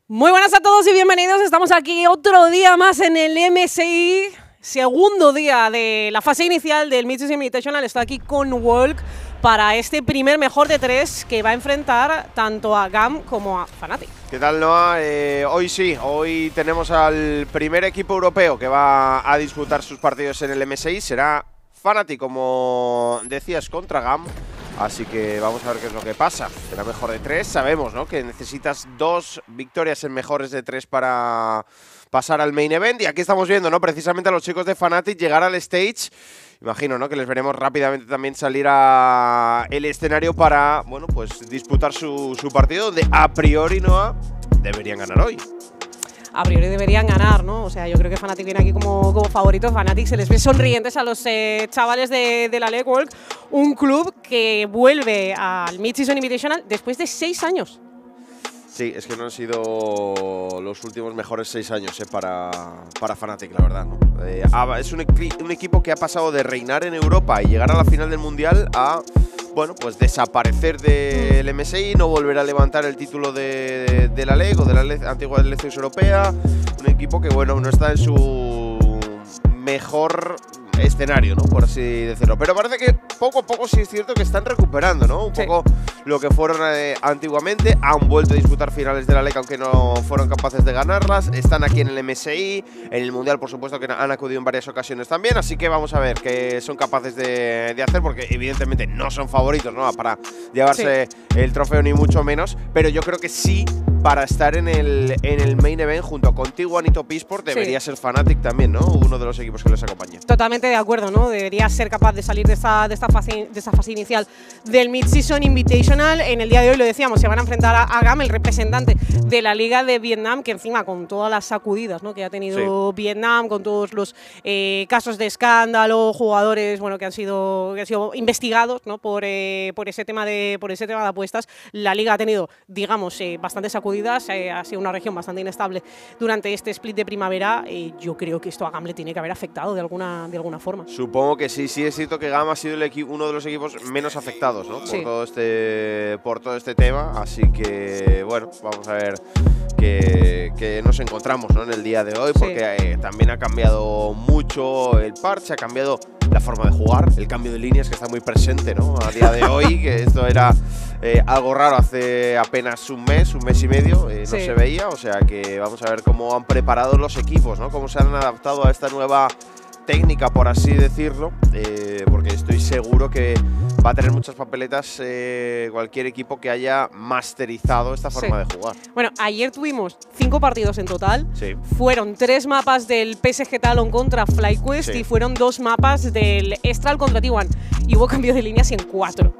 Muy buenas a todos y bienvenidos. Estamos aquí otro día más en el MSI, segundo día de la fase inicial del Mid-Season Invitational. Estoy aquí con Walk para este primer mejor de tres que va a enfrentar tanto a GAM como a Fnatic. ¿Qué tal, Noah? Hoy tenemos al primer equipo europeo que va a disputar sus partidos en el MSI. Será Fnatic, como decías, contra GAM. Así que vamos a ver qué es lo que pasa. Será mejor de tres. Sabemos, ¿no?, que necesitas 2 victorias en mejores de 3 para pasar al main event. Y aquí estamos viendo, ¿no?, precisamente a los chicos de Fnatic llegar al stage. Imagino, ¿no?, que les veremos rápidamente también salir al escenario para, bueno, pues disputar su partido, donde a priori, Noah, deberían ganar hoy. A priori deberían ganar, ¿no? O sea, yo creo que Fnatic viene aquí como favorito. Fnatic se les ve sonrientes a los chavales de la Legworld, un club que vuelve al Mid-Season Invitational después de 6 años. Sí, es que no han sido los últimos mejores 6 años para Fnatic, la verdad, ¿no? Es un equipo que ha pasado de reinar en Europa y llegar a la final del Mundial a, bueno, pues desaparecer del MSI, no volver a levantar el título de la LEC o de la antigua Leces Europea. Un equipo que, bueno, no está en su mejor escenario, ¿no?, por así decirlo. Pero parece que poco a poco sí es cierto que están recuperando, ¿no? Un poco lo que fueron antiguamente. Han vuelto a disputar finales de la LEC, aunque no fueron capaces de ganarlas. Están aquí en el MSI, en el Mundial, por supuesto, que han acudido en varias ocasiones también. Así que vamos a ver qué son capaces de hacer, porque evidentemente no son favoritos, ¿no?, para llevarse el trofeo, ni mucho menos. Pero yo creo que sí, para estar en el main event junto con T1 y Top Esports, debería ser Fnatic también, ¿no?, uno de los equipos que les acompaña. Totalmente de acuerdo, ¿no? Debería ser capaz de salir de esta fase inicial del Mid-Season Invitational. En el día de hoy, lo decíamos, se van a enfrentar a GAM, el representante de la Liga de Vietnam, que encima con todas las sacudidas, ¿no?, que ha tenido Vietnam, con todos los casos de escándalo, jugadores, bueno, que han sido investigados, ¿no?, por ese tema de apuestas. La Liga ha tenido, digamos, bastantes sacudidas, ha sido una región bastante inestable durante este split de primavera. Yo creo que esto a GAM le tiene que haber afectado de alguna forma. Supongo que sí. Sí es cierto que GAM ha sido uno de los equipos menos afectados, ¿no?, por todo este tema. Así que, bueno, vamos a ver que nos encontramos, ¿no?, en el día de hoy, porque también ha cambiado mucho el parche, ha cambiado la forma de jugar, el cambio de líneas que está muy presente, ¿no?, a día de hoy, que esto era algo raro hace apenas un mes y medio, no se veía. O sea que vamos a ver cómo han preparado los equipos, ¿no?, cómo se han adaptado a esta nueva técnica, por así decirlo, porque estoy seguro que va a tener muchas papeletas cualquier equipo que haya masterizado esta forma de jugar. Bueno, ayer tuvimos 5 partidos en total. Fueron 3 mapas del PSG Talon contra FlyQuest y fueron 2 mapas del Estral contra T1. Y hubo cambio de líneas en 4.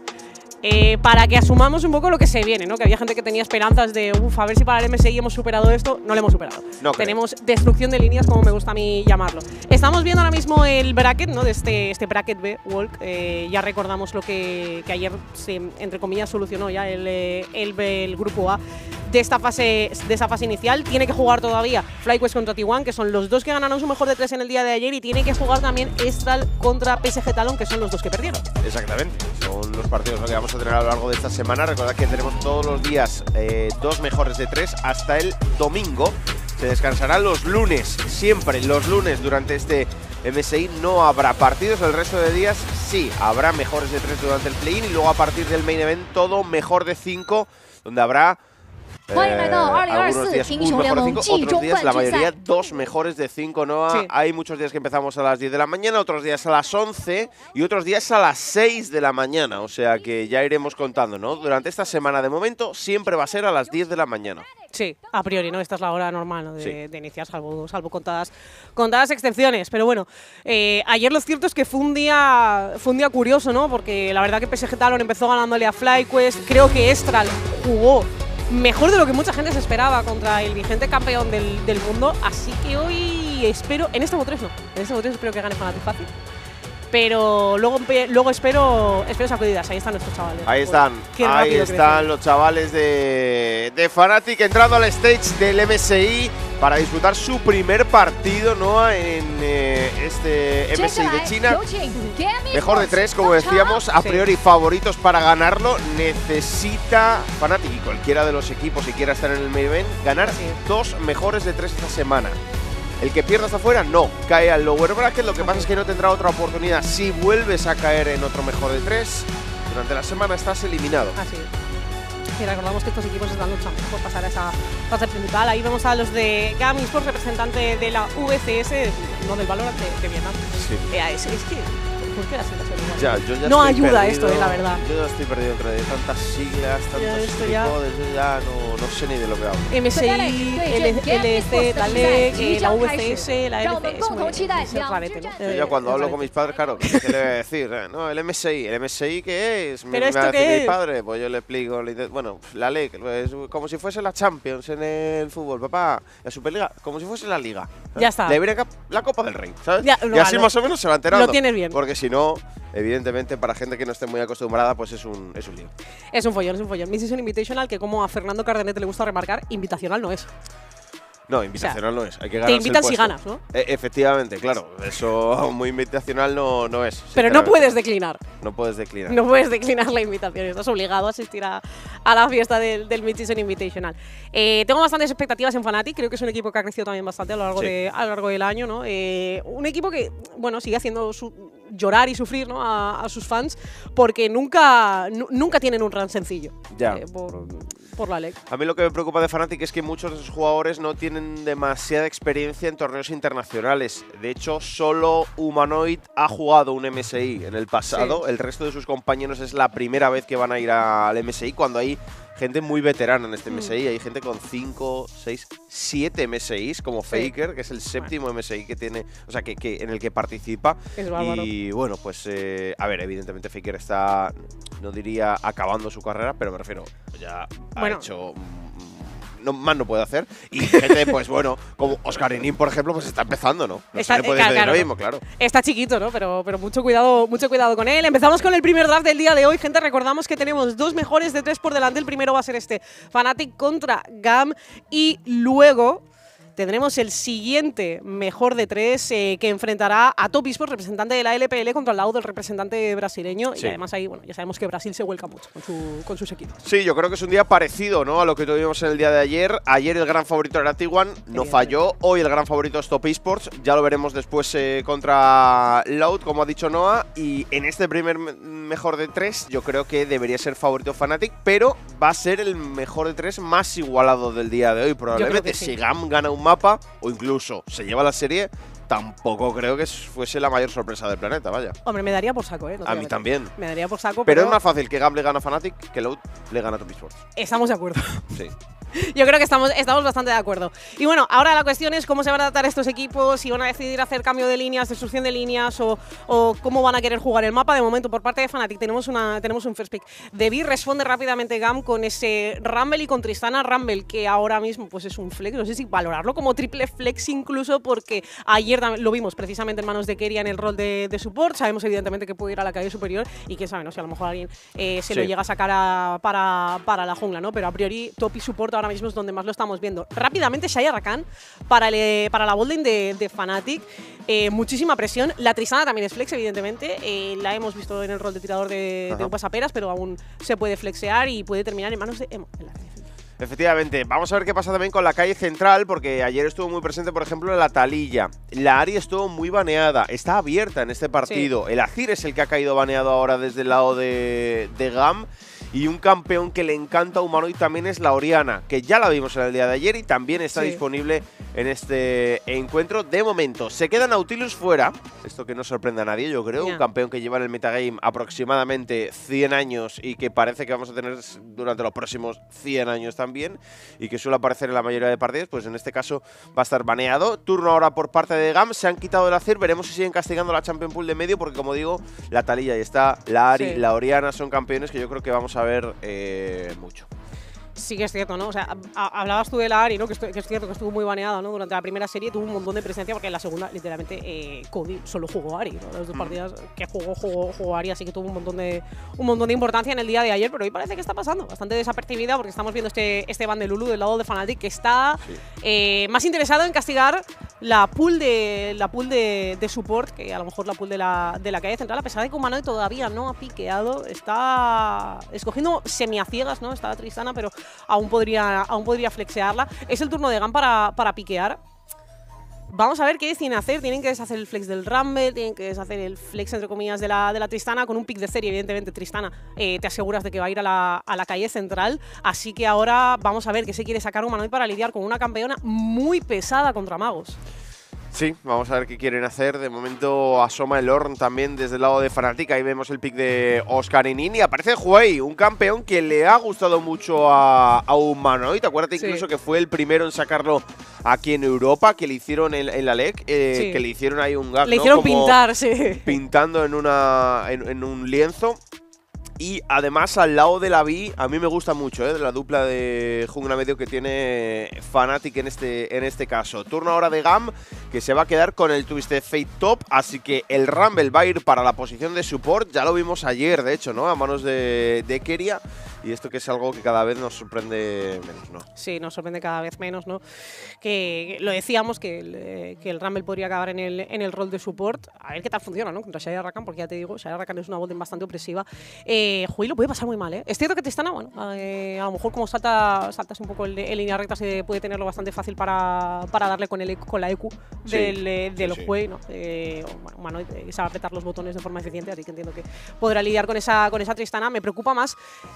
Para que asumamos un poco lo que se viene, ¿no?, que había gente que tenía esperanzas de a ver si para el MSI hemos superado esto. No lo hemos superado. Tenemos destrucción de líneas, como me gusta a mí llamarlo. Estamos viendo ahora mismo el bracket, ¿no?, de este bracket B, Walk. Ya recordamos lo que ayer se, entre comillas, solucionó ya el grupo A de esa fase inicial. Tiene que jugar todavía FlyQuest contra T1, que son los 2 que ganaron su mejor de 3 en el día de ayer, y tiene que jugar también Estral contra PSG Talon, que son los 2 que perdieron. Exactamente, son los partidos que vamos a tener a lo largo de esta semana. Recordad que tenemos todos los días 2 mejores de 3 hasta el domingo. Se descansarán los lunes, siempre los lunes durante este MSI. No habrá partidos, el resto de días sí habrá mejores de 3 durante el play-in, y luego a partir del main event todo mejor de 5, donde habrá algunos días un mejor de 5, otros días, la mayoría, 2 mejores de 5, ¿no? Hay muchos días que empezamos a las 10 de la mañana, otros días a las 11 y otros días a las 6 de la mañana. O sea que ya iremos contando, ¿no? Durante esta semana, de momento, siempre va a ser a las 10 de la mañana. Sí, a priori, ¿no? Esta es la hora normal, ¿no?, de iniciar, salvo contadas excepciones. Pero bueno, ayer lo cierto es que fue un día curioso, ¿no? Porque la verdad que PSG Talon empezó ganándole a FlyQuest. Creo que Estral jugó mejor de lo que mucha gente se esperaba contra el vigente campeón del mundo. Así que hoy espero, en este Bo3 no, en este Bo3 espero que gane Fnatic fácil. Pero luego espero sacudidas. Ahí están nuestros chavales. Ahí están los chavales de Fnatic entrando al stage del MSI para disputar su primer partido, ¿no? En este MSI de China. Mejor de 3, como decíamos, a priori favoritos para ganarlo. Necesita Fnatic y cualquiera de los equipos que quiera estar en el main event ganar 2 mejores de 3 esta semana. El que pierda hasta afuera no, cae al lower bracket, lo que pasa es que no tendrá otra oportunidad. Si vuelves a caer en otro mejor de 3, durante la semana estás eliminado. Así es. Y recordamos que estos equipos están luchando por pasar a esa fase principal. Ahí vemos a los de GAM Esports, representante de la VCS, no del Valorant de Vietnam. Sí. Es que… ¿Por qué la situación igual? No ayuda esto, la verdad. Yo ya estoy perdido entre tantas siglas, tantos tipos, yo ya no sé ni de lo que hablo. MSI, LEC, la LEC, la VCS, la LCS, es rarete, ¿no? Yo ya cuando hablo con mis padres, claro, ¿qué le voy a decir? No, el MSI ¿qué es? ¿Pero esto qué es? Mi padre, pues yo le explico, bueno, la LEC, es como si fuese la Champions en el fútbol, papá, la Superliga, como si fuese la Liga. ¿sabes? Ya está. Le viene la Copa del Rey, ¿sabes? Y así más o menos se va enterando. Lo tienes bien. Porque si no, evidentemente, para gente que no esté muy acostumbrada, pues es un lío. Es un follón. Mid-Season Invitational, que como a Fernando Cardenete le gusta remarcar, invitacional no es. No, invitacional no es. Hay que te invitan si ganas, ¿no? Efectivamente, claro. Eso muy invitacional no es. Pero no puedes declinar. No puedes declinar. No puedes declinar la invitación. Estás obligado a asistir a la fiesta del Mid-Season Invitational. Tengo bastantes expectativas en Fnatic. Creo que es un equipo que ha crecido también bastante a lo largo del año, ¿no? Un equipo que, bueno, sigue haciendo llorar y sufrir, ¿no? a sus fans, porque nunca tienen un run sencillo. Ya. Por la LEC. A mí lo que me preocupa de Fnatic es que muchos de sus jugadores no tienen demasiada experiencia en torneos internacionales. De hecho, solo Humanoid ha jugado un MSI en el pasado. Sí. El resto de sus compañeros es la primera vez que van a ir al MSI, cuando hay gente muy veterana en este MSI. Hay gente con 5, 6, 7 MSIs, como Faker, que es el séptimo MSI que tiene, o sea, que en el que participa. Es bárbaro. Y bueno, pues a ver, evidentemente Faker está, no diría acabando su carrera, pero me refiero, ya ha hecho… más no puede hacer. Y gente, pues bueno, como Oscarinin, por ejemplo, pues está empezando, ¿no? No se le puede pedir lo mismo, claro. Está chiquito, ¿no? Pero mucho cuidado con él. Empezamos con el primer draft del día de hoy. Gente, recordamos que tenemos 2 mejores de 3 por delante. El primero va a ser Fnatic contra GAM. Y luego tendremos el siguiente mejor de 3 que enfrentará a Top Esports, representante de la LPL, contra el lado del representante brasileño. Sí. Y además ahí, bueno, ya sabemos que Brasil se vuelca mucho con sus equipos. Sí, yo creo que es un día parecido, ¿no?, a lo que tuvimos en el día de ayer. Ayer el gran favorito era T1, no falló. Hoy el gran favorito es Top Esports. Ya lo veremos después contra Loud, como ha dicho Noah. Y en este primer mejor de 3 yo creo que debería ser favorito Fnatic, pero va a ser el mejor de 3 más igualado del día de hoy. Probablemente si GAM gana un mapa o incluso se lleva la serie, tampoco creo que fuese la mayor sorpresa del planeta, vaya. Hombre, me daría por saco, ¿eh? A mí también. Me daría por saco, pero es más fácil que GAM le gane a Fnatic que Loud le gane a Top Esports. Estamos de acuerdo. Sí. Yo creo que estamos bastante de acuerdo. Y bueno, ahora la cuestión es cómo se van a tratar estos equipos, si van a decidir hacer cambio de líneas, destrucción de líneas o cómo van a querer jugar el mapa. De momento, por parte de Fnatic, tenemos un first pick. Devi responde rápidamente GAM con ese Rumble y con Tristana Rumble, que ahora mismo pues es un flex. No sé si valorarlo como triple flex incluso, porque ayer lo vimos precisamente en manos de Keria en el rol de support. Sabemos evidentemente que puede ir a la calle superior y quién sabe, no sé, a lo mejor alguien se lo llega a sacar para la jungla, ¿no? Pero a priori top y support ahora mismo es donde más lo estamos viendo. Rápidamente, Shaya Rakan para la bolding de Fnatic. Muchísima presión. La Tristana también es flex, evidentemente. La hemos visto en el rol de tirador de pasaperas, pero aún se puede flexear y puede terminar en manos de Emo. Efectivamente, vamos a ver qué pasa también con la calle central, porque ayer estuvo muy presente, por ejemplo, la Taliyah. La Ahri estuvo muy baneada, está abierta en este partido. Sí. El Azir es el que ha caído baneado ahora desde el lado de GAM. Y un campeón que le encanta a Humanoid también es la Orianna, que ya la vimos en el día de ayer y también está disponible en este encuentro. De momento, se queda Nautilus fuera. Esto que no sorprende a nadie, yo creo. Un campeón que lleva en el metagame aproximadamente 100 años y que parece que vamos a tener durante los próximos 100 años también. Y que suele aparecer en la mayoría de partidas, pues en este caso va a estar baneado. Turno ahora por parte de GAM. Se han quitado el Azir. Veremos si siguen castigando la Champion Pool de medio, porque como digo, la Taliyah y está, la Ahri, la Orianna son campeones que yo creo que vamos a ver mucho. Sí que es cierto, ¿no? O sea, hablabas tú de la Ari, ¿no? Que es cierto que estuvo muy baneada, ¿no? Durante la primera serie tuvo un montón de presencia porque en la segunda, literalmente, Cody solo jugó Ari, ¿no? Las dos partidas que jugó Ari, así que tuvo un montón de importancia en el día de ayer, pero hoy parece que está pasando bastante desapercibida porque estamos viendo este ban de Lulu del lado de Fnatic que está más interesado en castigar la pool de support que a lo mejor la pool de la calle central, a pesar de que Humanoid todavía no ha piqueado, está escogiendo semi-a-ciegas, ¿no? Está Tristana, pero aún podría flexearla. Es el turno de GAM para piquear. Vamos a ver qué deciden hacer. Tienen que deshacer el flex del Rumble, tienen que deshacer el flex, entre comillas, de la Tristana. Con un pick de serie, evidentemente, Tristana te aseguras de que va a ir a la calle central. Así que ahora vamos a ver qué se quiere sacar Humanoid para lidiar con una campeona muy pesada contra magos. Sí, vamos a ver qué quieren hacer. De momento asoma el Ornn también desde el lado de Fnatic. Ahí vemos el pick de Oscar Inin y aparece Huey, un campeón que le ha gustado mucho a Humanoid. Acuérdate incluso que fue el primero en sacarlo aquí en Europa, que le hicieron en la LEC, que le hicieron ahí un gag, le hicieron como pintar, sí. Pintando en un lienzo. Y además al lado de la Vi, a mí me gusta mucho, de la dupla de jungla medio que tiene Fnatic en este caso. Turno ahora de GAM, que se va a quedar con el Twisted Fate top, así que el Rumble va a ir para la posición de support. Ya lo vimos ayer, de hecho, ¿no? A manos de Keria. Y esto que es algo que cada vez nos sorprende menos, ¿no? Sí, nos sorprende cada vez menos, ¿no? Que lo decíamos, que el Rumble podría acabar en el rol de support. A ver qué tal funciona, ¿no? Contra Xayah Rakan, porque ya te digo, Xayah Rakan es una Golden bastante opresiva. Juey lo puede pasar muy mal, ¿eh? Es cierto que Tristana, bueno, a lo mejor como saltas un poco en línea recta, se puede tenerlo bastante fácil para darle con la EQ del Juey, ¿no? Bueno, Humanoid sabe apretar los botones de forma eficiente, así que entiendo que podrá lidiar con esa Tristana. Me preocupa más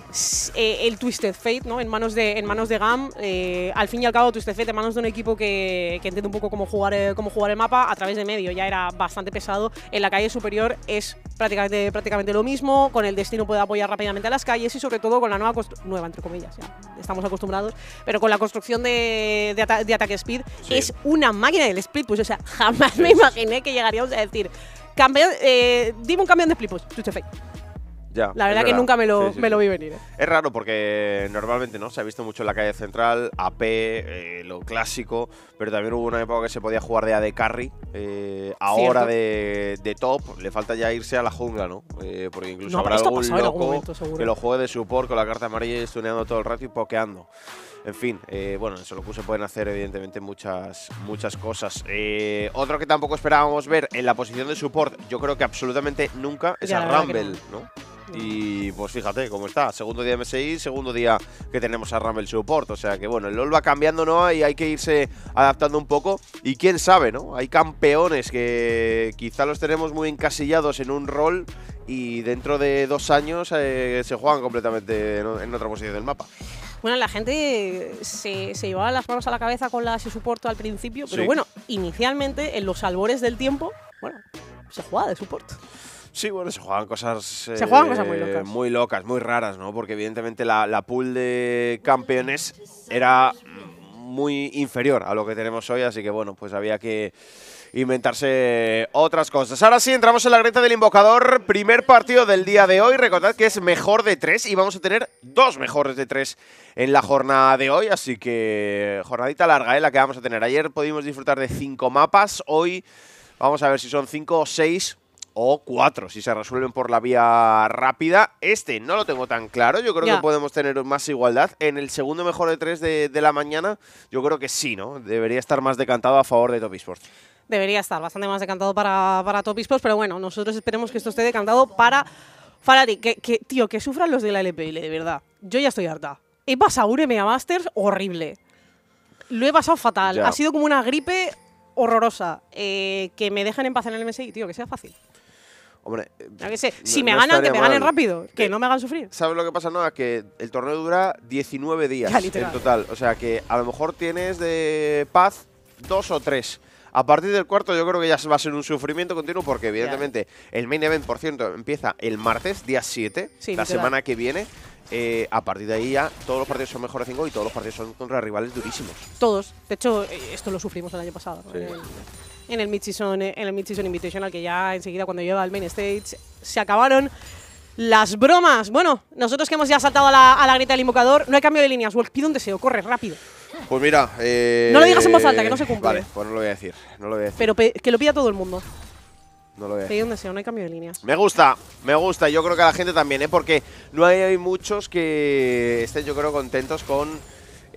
el Twisted Fate, ¿no? En manos de GAM. Al fin y al cabo, Twisted Fate en manos de un equipo que entiende un poco cómo jugar el mapa a través de medio. Ya era bastante pesado. En la calle superior es prácticamente lo mismo. Con el destino puede apoyar rápidamente a las calles y sobre todo con la nueva entre comillas, ya estamos acostumbrados, pero con la construcción de ataque speed es una máquina del split push. O sea, jamás me imaginé que llegaríamos a decir dime un campeón de split push, Twisted Fate. Ya, la verdad que nunca me lo vi venir. Es raro porque normalmente no se ha visto mucho en la calle central, AP, lo clásico, pero también hubo una época que se podía jugar de AD Carry, ahora de top, le falta ya irse a la jungla, ¿no? Porque incluso habrá algún loco que lo juegue de support con la carta amarilla y stuneando todo el rato y pokeando. En fin, bueno, en Solo Q se pueden hacer evidentemente muchas cosas. Otro que tampoco esperábamos ver en la posición de support, yo creo que absolutamente nunca, es a Rumble, ¿no? Y pues fíjate cómo está, segundo día de MSI, segundo día que tenemos a Rumble Support, o sea que bueno, el LoL va cambiando, ¿no? Y hay que irse adaptando un poco y quién sabe, ¿no? Hay campeones que quizá los tenemos muy encasillados en un rol y dentro de 2 años se juegan completamente en otra posición del mapa. Bueno, la gente se llevaba las manos a la cabeza con la support al principio, pero bueno, inicialmente en los albores del tiempo, bueno, se jugaba de support. Sí, bueno, se juegan cosas muy locas, muy raras, ¿no? Porque evidentemente la pool de campeones era muy inferior a lo que tenemos hoy, así que bueno, pues había que inventarse otras cosas. Ahora sí, entramos en la grieta del invocador. Primer partido del día de hoy. Recordad que es mejor de 3 y vamos a tener 2 mejores de 3 en la jornada de hoy. Así que jornadita larga, la que vamos a tener. Ayer pudimos disfrutar de 5 mapas. Hoy vamos a ver si son 5 o 6 o 4, si se resuelven por la vía rápida. No lo tengo tan claro. Yo creo que podemos tener más igualdad. En el segundo mejor de 3 de la mañana, yo creo que sí, ¿no? Debería estar más decantado a favor de Top Esports. Debería estar bastante más decantado para Top Esports, pero bueno, nosotros esperemos que esto esté decantado para Fnatic. Tío, que sufran los de la LPL, de verdad. Yo ya estoy harta. He pasado un EMEA Masters horrible. Lo he pasado fatal. Ha sido como una gripe horrorosa. Que me dejen en paz en el MSI, tío, que sea fácil. Hombre, que sé, si me ganan, que me ganen rápido, que no me hagan sufrir. ¿Sabes lo que pasa, Noah? Que el torneo dura 19 días en total. O sea que a lo mejor tienes de paz 2 o 3. A partir del cuarto yo creo que ya va a ser un sufrimiento continuo porque evidentemente el main event, por cierto, empieza el martes, día 7, la semana que viene. A partir de ahí ya todos los partidos son mejor de 5 y todos los partidos son contra rivales durísimos. Todos. De hecho, esto lo sufrimos el año pasado, ¿no? Sí. En el Mid-Season Invitational, que ya enseguida cuando llega al Main Stage se acabaron Las bromas. Bueno, nosotros que hemos ya saltado a la grita del invocador, no hay cambio de líneas. Wolf, pide un deseo, corre, rápido. Pues mira… no lo digas en voz alta, que no se cumple. Vale, pues no lo voy a decir. Pero que lo pida todo el mundo. No lo voy a decir. Pide un deseo, no hay cambio de líneas. Me gusta. Yo creo que a la gente también, porque no hay muchos que estén, yo creo, contentos con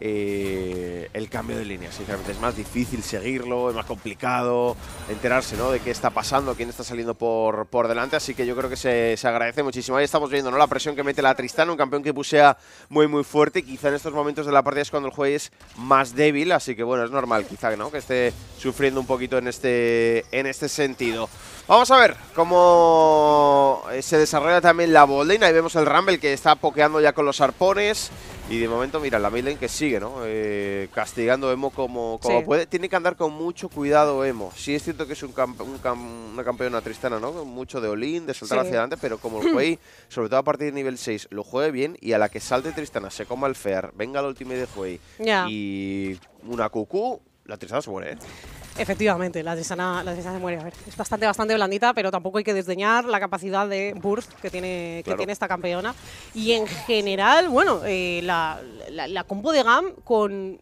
el cambio de línea. Sinceramente, es más difícil seguirlo, es más complicado enterarse, ¿no?, de qué está pasando, quién está saliendo por delante. Así que yo creo que se agradece muchísimo. Ahí estamos viendo, ¿no?, la presión que mete la Tristana, un campeón que pusea muy fuerte. Quizá en estos momentos de la partida es cuando el juego es más débil, así que bueno, es normal quizá, ¿no?, que esté sufriendo un poquito en este sentido. Vamos a ver cómo se desarrolla también la botlane. Ahí vemos el Rumble que está pokeando ya con los arpones. Y de momento, mira, la midlane que sigue, ¿no? Castigando a Emo como puede. Tiene que andar con mucho cuidado Emo. Sí es cierto que es una campeona Tristana, ¿no? Mucho de all-in, de saltar hacia adelante, pero como el juegue, sobre todo a partir de nivel 6, lo juegue bien, y a la que salte Tristana, se coma el Fear, venga el ultimate de juego y una QQ, la Tristana se muere, ¿eh? Efectivamente, la Tristana se muere. A ver, es bastante blandita, pero tampoco hay que desdeñar la capacidad de burst que tiene esta campeona. Y en general, bueno, la combo de Gam con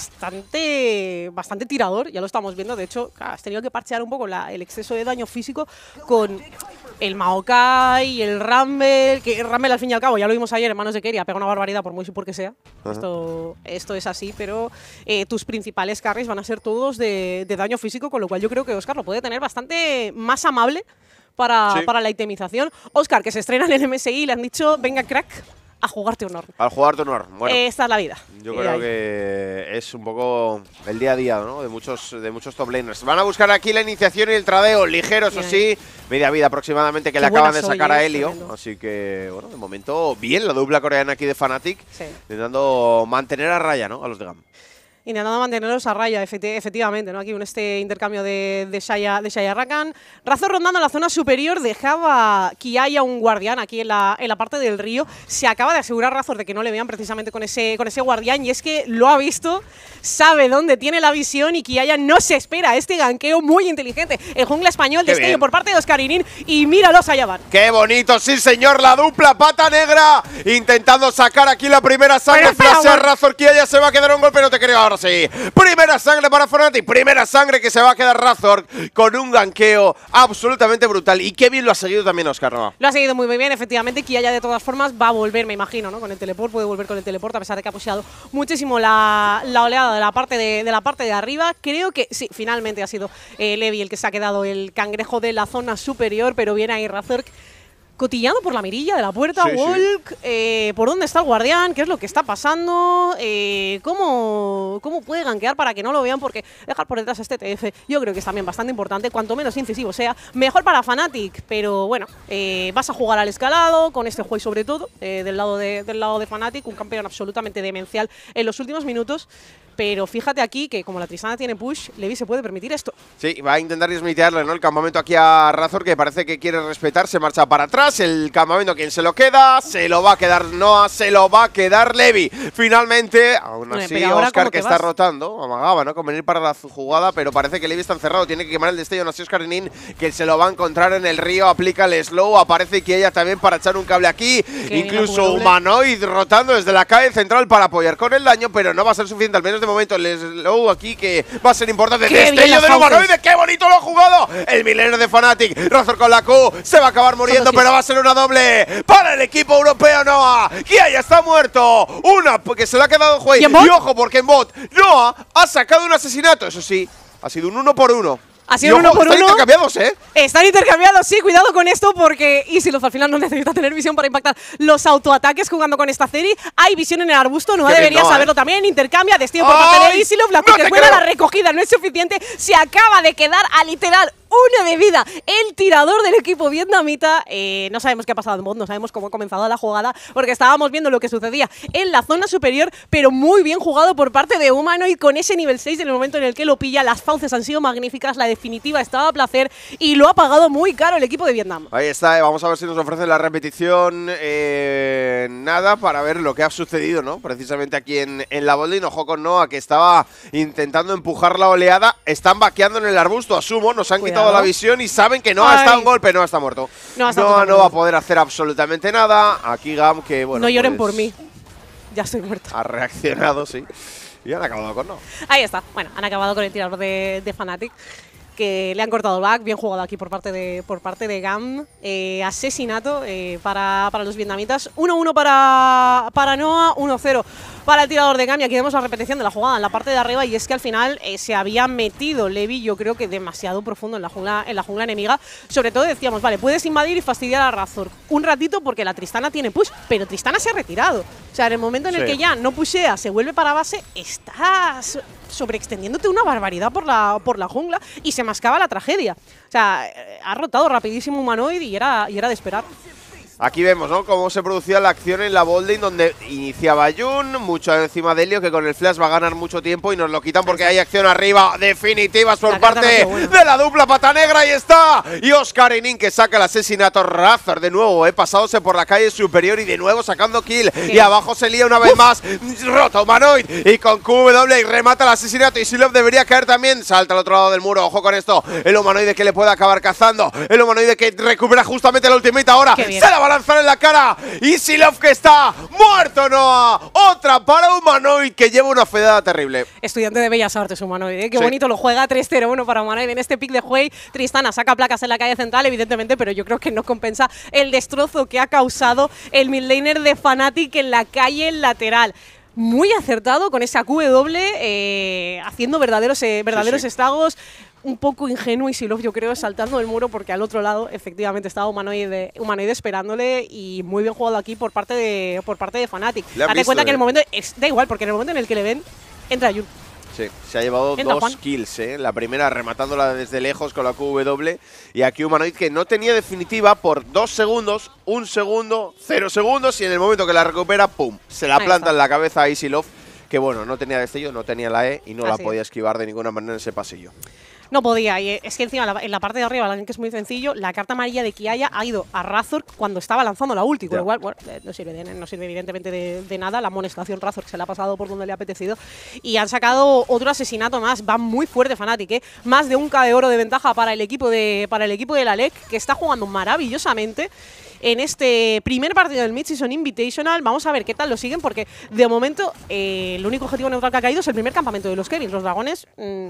bastante tirador, ya lo estamos viendo. De hecho, has tenido que parchear un poco el exceso de daño físico con el Maokai y el Rumble, que el Rumble al fin y al cabo, ya lo vimos ayer en manos de Keria, pega una barbaridad por muy support que sea. Esto es así, pero tus principales carries van a ser todos de daño físico, con lo cual yo creo que Oscar lo puede tener bastante más amable para la itemización. Oscar, que se estrena en el MSI, le han dicho, venga crack, a jugarte honor. Al jugarte honor. Bueno, esta es la vida. Yo creo que es un poco el día a día, ¿no?, de muchos top laners. Van a buscar aquí la iniciación y el tradeo, ligero, eso sí. Media vida aproximadamente que le acaban de sacar a Helio. Así que, bueno, de momento, bien la dupla coreana aquí de Fnatic. Intentando mantener a raya, ¿no?, a los de GAM. Intentando mantenerlos a raya, efectivamente, ¿no? Aquí un intercambio de Xayah Rakan. Razor rondando en la zona superior, dejaba que haya un guardián aquí en la parte del río. Se acaba de asegurar Razor de que no le vean precisamente con ese guardián, y es que lo ha visto, sabe dónde tiene la visión, y Kiaya no se espera este ganqueo muy inteligente. El jungla español, destello por parte de Oscarinin, y míralo, Sayaban. ¡Qué bonito! ¡Sí, señor! La dupla pata negra intentando sacar aquí la primera sangre. Flashea Razor, Kiaya se va a quedar un golpe, no te creo. Ahora sí, primera sangre para Fnatic, primera sangre que se va a quedar Razor con un ganqueo absolutamente brutal. Y qué bien lo ha seguido también Oscar, ¿no? Lo ha seguido muy bien, efectivamente. Kiaya de todas formas va a volver, me imagino, ¿no?, con el teleport, puede volver con el teleport, a pesar de que ha pusheado muchísimo la oleada de la parte de arriba. Creo que sí, finalmente ha sido Levi el que se ha quedado el cangrejo de la zona superior, pero viene ahí Razor cotillando por la mirilla de la puerta. Walk, ¿por dónde está el guardián? ¿Qué es lo que está pasando? ¿Cómo puede gankear para que no lo vean? Porque dejar por detrás a este TF yo creo que es también bastante importante. Cuanto menos incisivo sea, mejor para Fnatic. Pero bueno, vas a jugar al escalado con este juego, sobre todo del lado de Fnatic, un campeón absolutamente demencial en los últimos minutos. Pero fíjate aquí que como la Tristana tiene push, Levi se puede permitir esto. Sí, va a intentar dismitearle, ¿no?, el campamento aquí a Razor, que parece que quiere respetar, se marcha para atrás. El campamento, ¿quién se lo queda? Se lo va a quedar Noah, se lo va a quedar Levi. Finalmente, aún así, Oscar, que está rotando, amagaba, ¿no?, con venir para la jugada, pero parece que Levi está encerrado, tiene que quemar el destello. Aún así, Oscarinin, que se lo va a encontrar en el río, aplica el slow, aparece que ella también para echar un cable aquí, incluso Humanoid rotando desde la calle central para apoyar con el daño, pero no va a ser suficiente, al menos de momento. El slow aquí que va a ser importante. Destello del Humanoid, ¡qué bonito lo ha jugado! El milenio de Fnatic, Razor con la Q, se va a acabar muriendo, pero va a ser una doble para el equipo europeo. Noah, Kiaya está muerto, una porque se le ha quedado en juego. Y ojo, porque en bot Noah ha sacado un asesinato, eso sí, ha sido un 1 por 1. Ha sido uno por uno. Están intercambiados, ¿eh? Están intercambiados, sí, cuidado con esto, porque Isilov al final no necesita tener visión para impactar los autoataques jugando con esta Zeri. Hay visión en el arbusto, no debería saberlo también. Intercambia, destino por parte de Isilov. La que cuela la recogida no es suficiente. Se acaba de quedar a literal una de vida el tirador del equipo vietnamita. No sabemos qué ha pasado en bot, no sabemos cómo ha comenzado la jugada, porque estábamos viendo lo que sucedía en la zona superior, pero muy bien jugado por parte de Humanoid con ese nivel 6 en el momento en el que lo pilla. Las fauces han sido magníficas, la definitiva estaba a placer y lo ha pagado muy caro el equipo de Vietnam. Ahí está, vamos a ver si nos ofrecen la repetición nada para ver lo que ha sucedido, ¿no? Precisamente aquí en la botlane. Ojo con Noah, que estaba intentando empujar la oleada. Están vaqueando en el arbusto, asumo, nos han quitado toda la visión y saben que Noah está en golpe. Noah está muerto. Noah no va a poder hacer absolutamente nada. Aquí Gam, que bueno. No lloren por mí. Ya estoy muerto. Ha reaccionado, sí. Y han acabado con Noah. Ahí está. Bueno, han acabado con el tirador de Fnatic, que le han cortado el back. Bien jugado aquí por parte de Gam. Asesinato para los vietnamitas. 1-1 para Noah, 1-0 para el tirador de Gam. Y aquí vemos la repetición de la jugada en la parte de arriba. Y es que al final se había metido Levi, yo creo que demasiado profundo en la jungla enemiga. Sobre todo decíamos, vale, puedes invadir y fastidiar a Razor un ratito porque la Tristana tiene push, pero Tristana se ha retirado. O sea, en el momento en el que ya no pushea, se vuelve para base, estás sobreextendiéndote una barbaridad por la jungla y se mascaba la tragedia. O sea, ha rotado rapidísimo Humanoid y era de esperar. Aquí vemos, ¿no?, cómo se producía la acción en la bolding, donde iniciaba Jun, mucho encima de Helio, que con el flash va a ganar mucho tiempo y nos lo quitan porque hay acción arriba definitivas por parte de la dupla pata negra. Ahí está. Y Oscar Enin, que saca el asesinato. Razor de nuevo, pasándose por la calle superior y de nuevo sacando kill. Y abajo se lía una vez más. Rota Humanoid y con QW y remata el asesinato. Y Silov debería caer también. Salta al otro lado del muro. Ojo con esto. El Humanoide que le puede acabar cazando. El Humanoide que recupera justamente la ultimate ahora. Se la va a lanzar en la cara. Y Silov que está muerto. Noah. Otra para Humanoid que lleva una fedada terrible. Estudiante de Bellas Artes Humanoid. Qué bonito lo juega. 3-0-1 para Humanoid en este pick de Huey. Tristana saca placas en la calle central, evidentemente, pero yo creo que no compensa el destrozo que ha causado el midlaner de Fnatic en la calle lateral. Muy acertado con esa QW, haciendo verdaderos estragos. Un poco ingenuo y Silov, yo creo, saltando el muro, porque al otro lado efectivamente estaba Humanoid esperándole, y muy bien jugado aquí por parte de Fnatic. Date cuenta que en el momento, da igual, porque en el momento en el que le ven, entra Jun. Sí, se ha llevado dos kills, La primera rematándola desde lejos con la QW, y aquí Humanoid que no tenía definitiva por 2 segundos, 1 segundo, 0 segundos, y en el momento que la recupera, ¡pum!, se la planta en la cabeza a Isilov, que bueno, no tenía destello, no tenía la E y no la podía esquivar de ninguna manera en ese pasillo. No podía, y es que encima en la parte de arriba, que es muy sencillo, la carta amarilla de Kiaya ha ido a Razor cuando estaba lanzando la ulti, con lo cual, bueno, no sirve evidentemente de nada. La amonestación Razor que se le ha pasado por donde le ha apetecido, y han sacado otro asesinato más. Va muy fuerte Fnatic, más de 1K de oro de ventaja para el equipo de la LEC, que está jugando maravillosamente en este primer partido del Mid-Season Invitational. Vamos a ver qué tal lo siguen, porque de momento el único objetivo neutral que ha caído es el primer campamento de los Kevins. Los dragones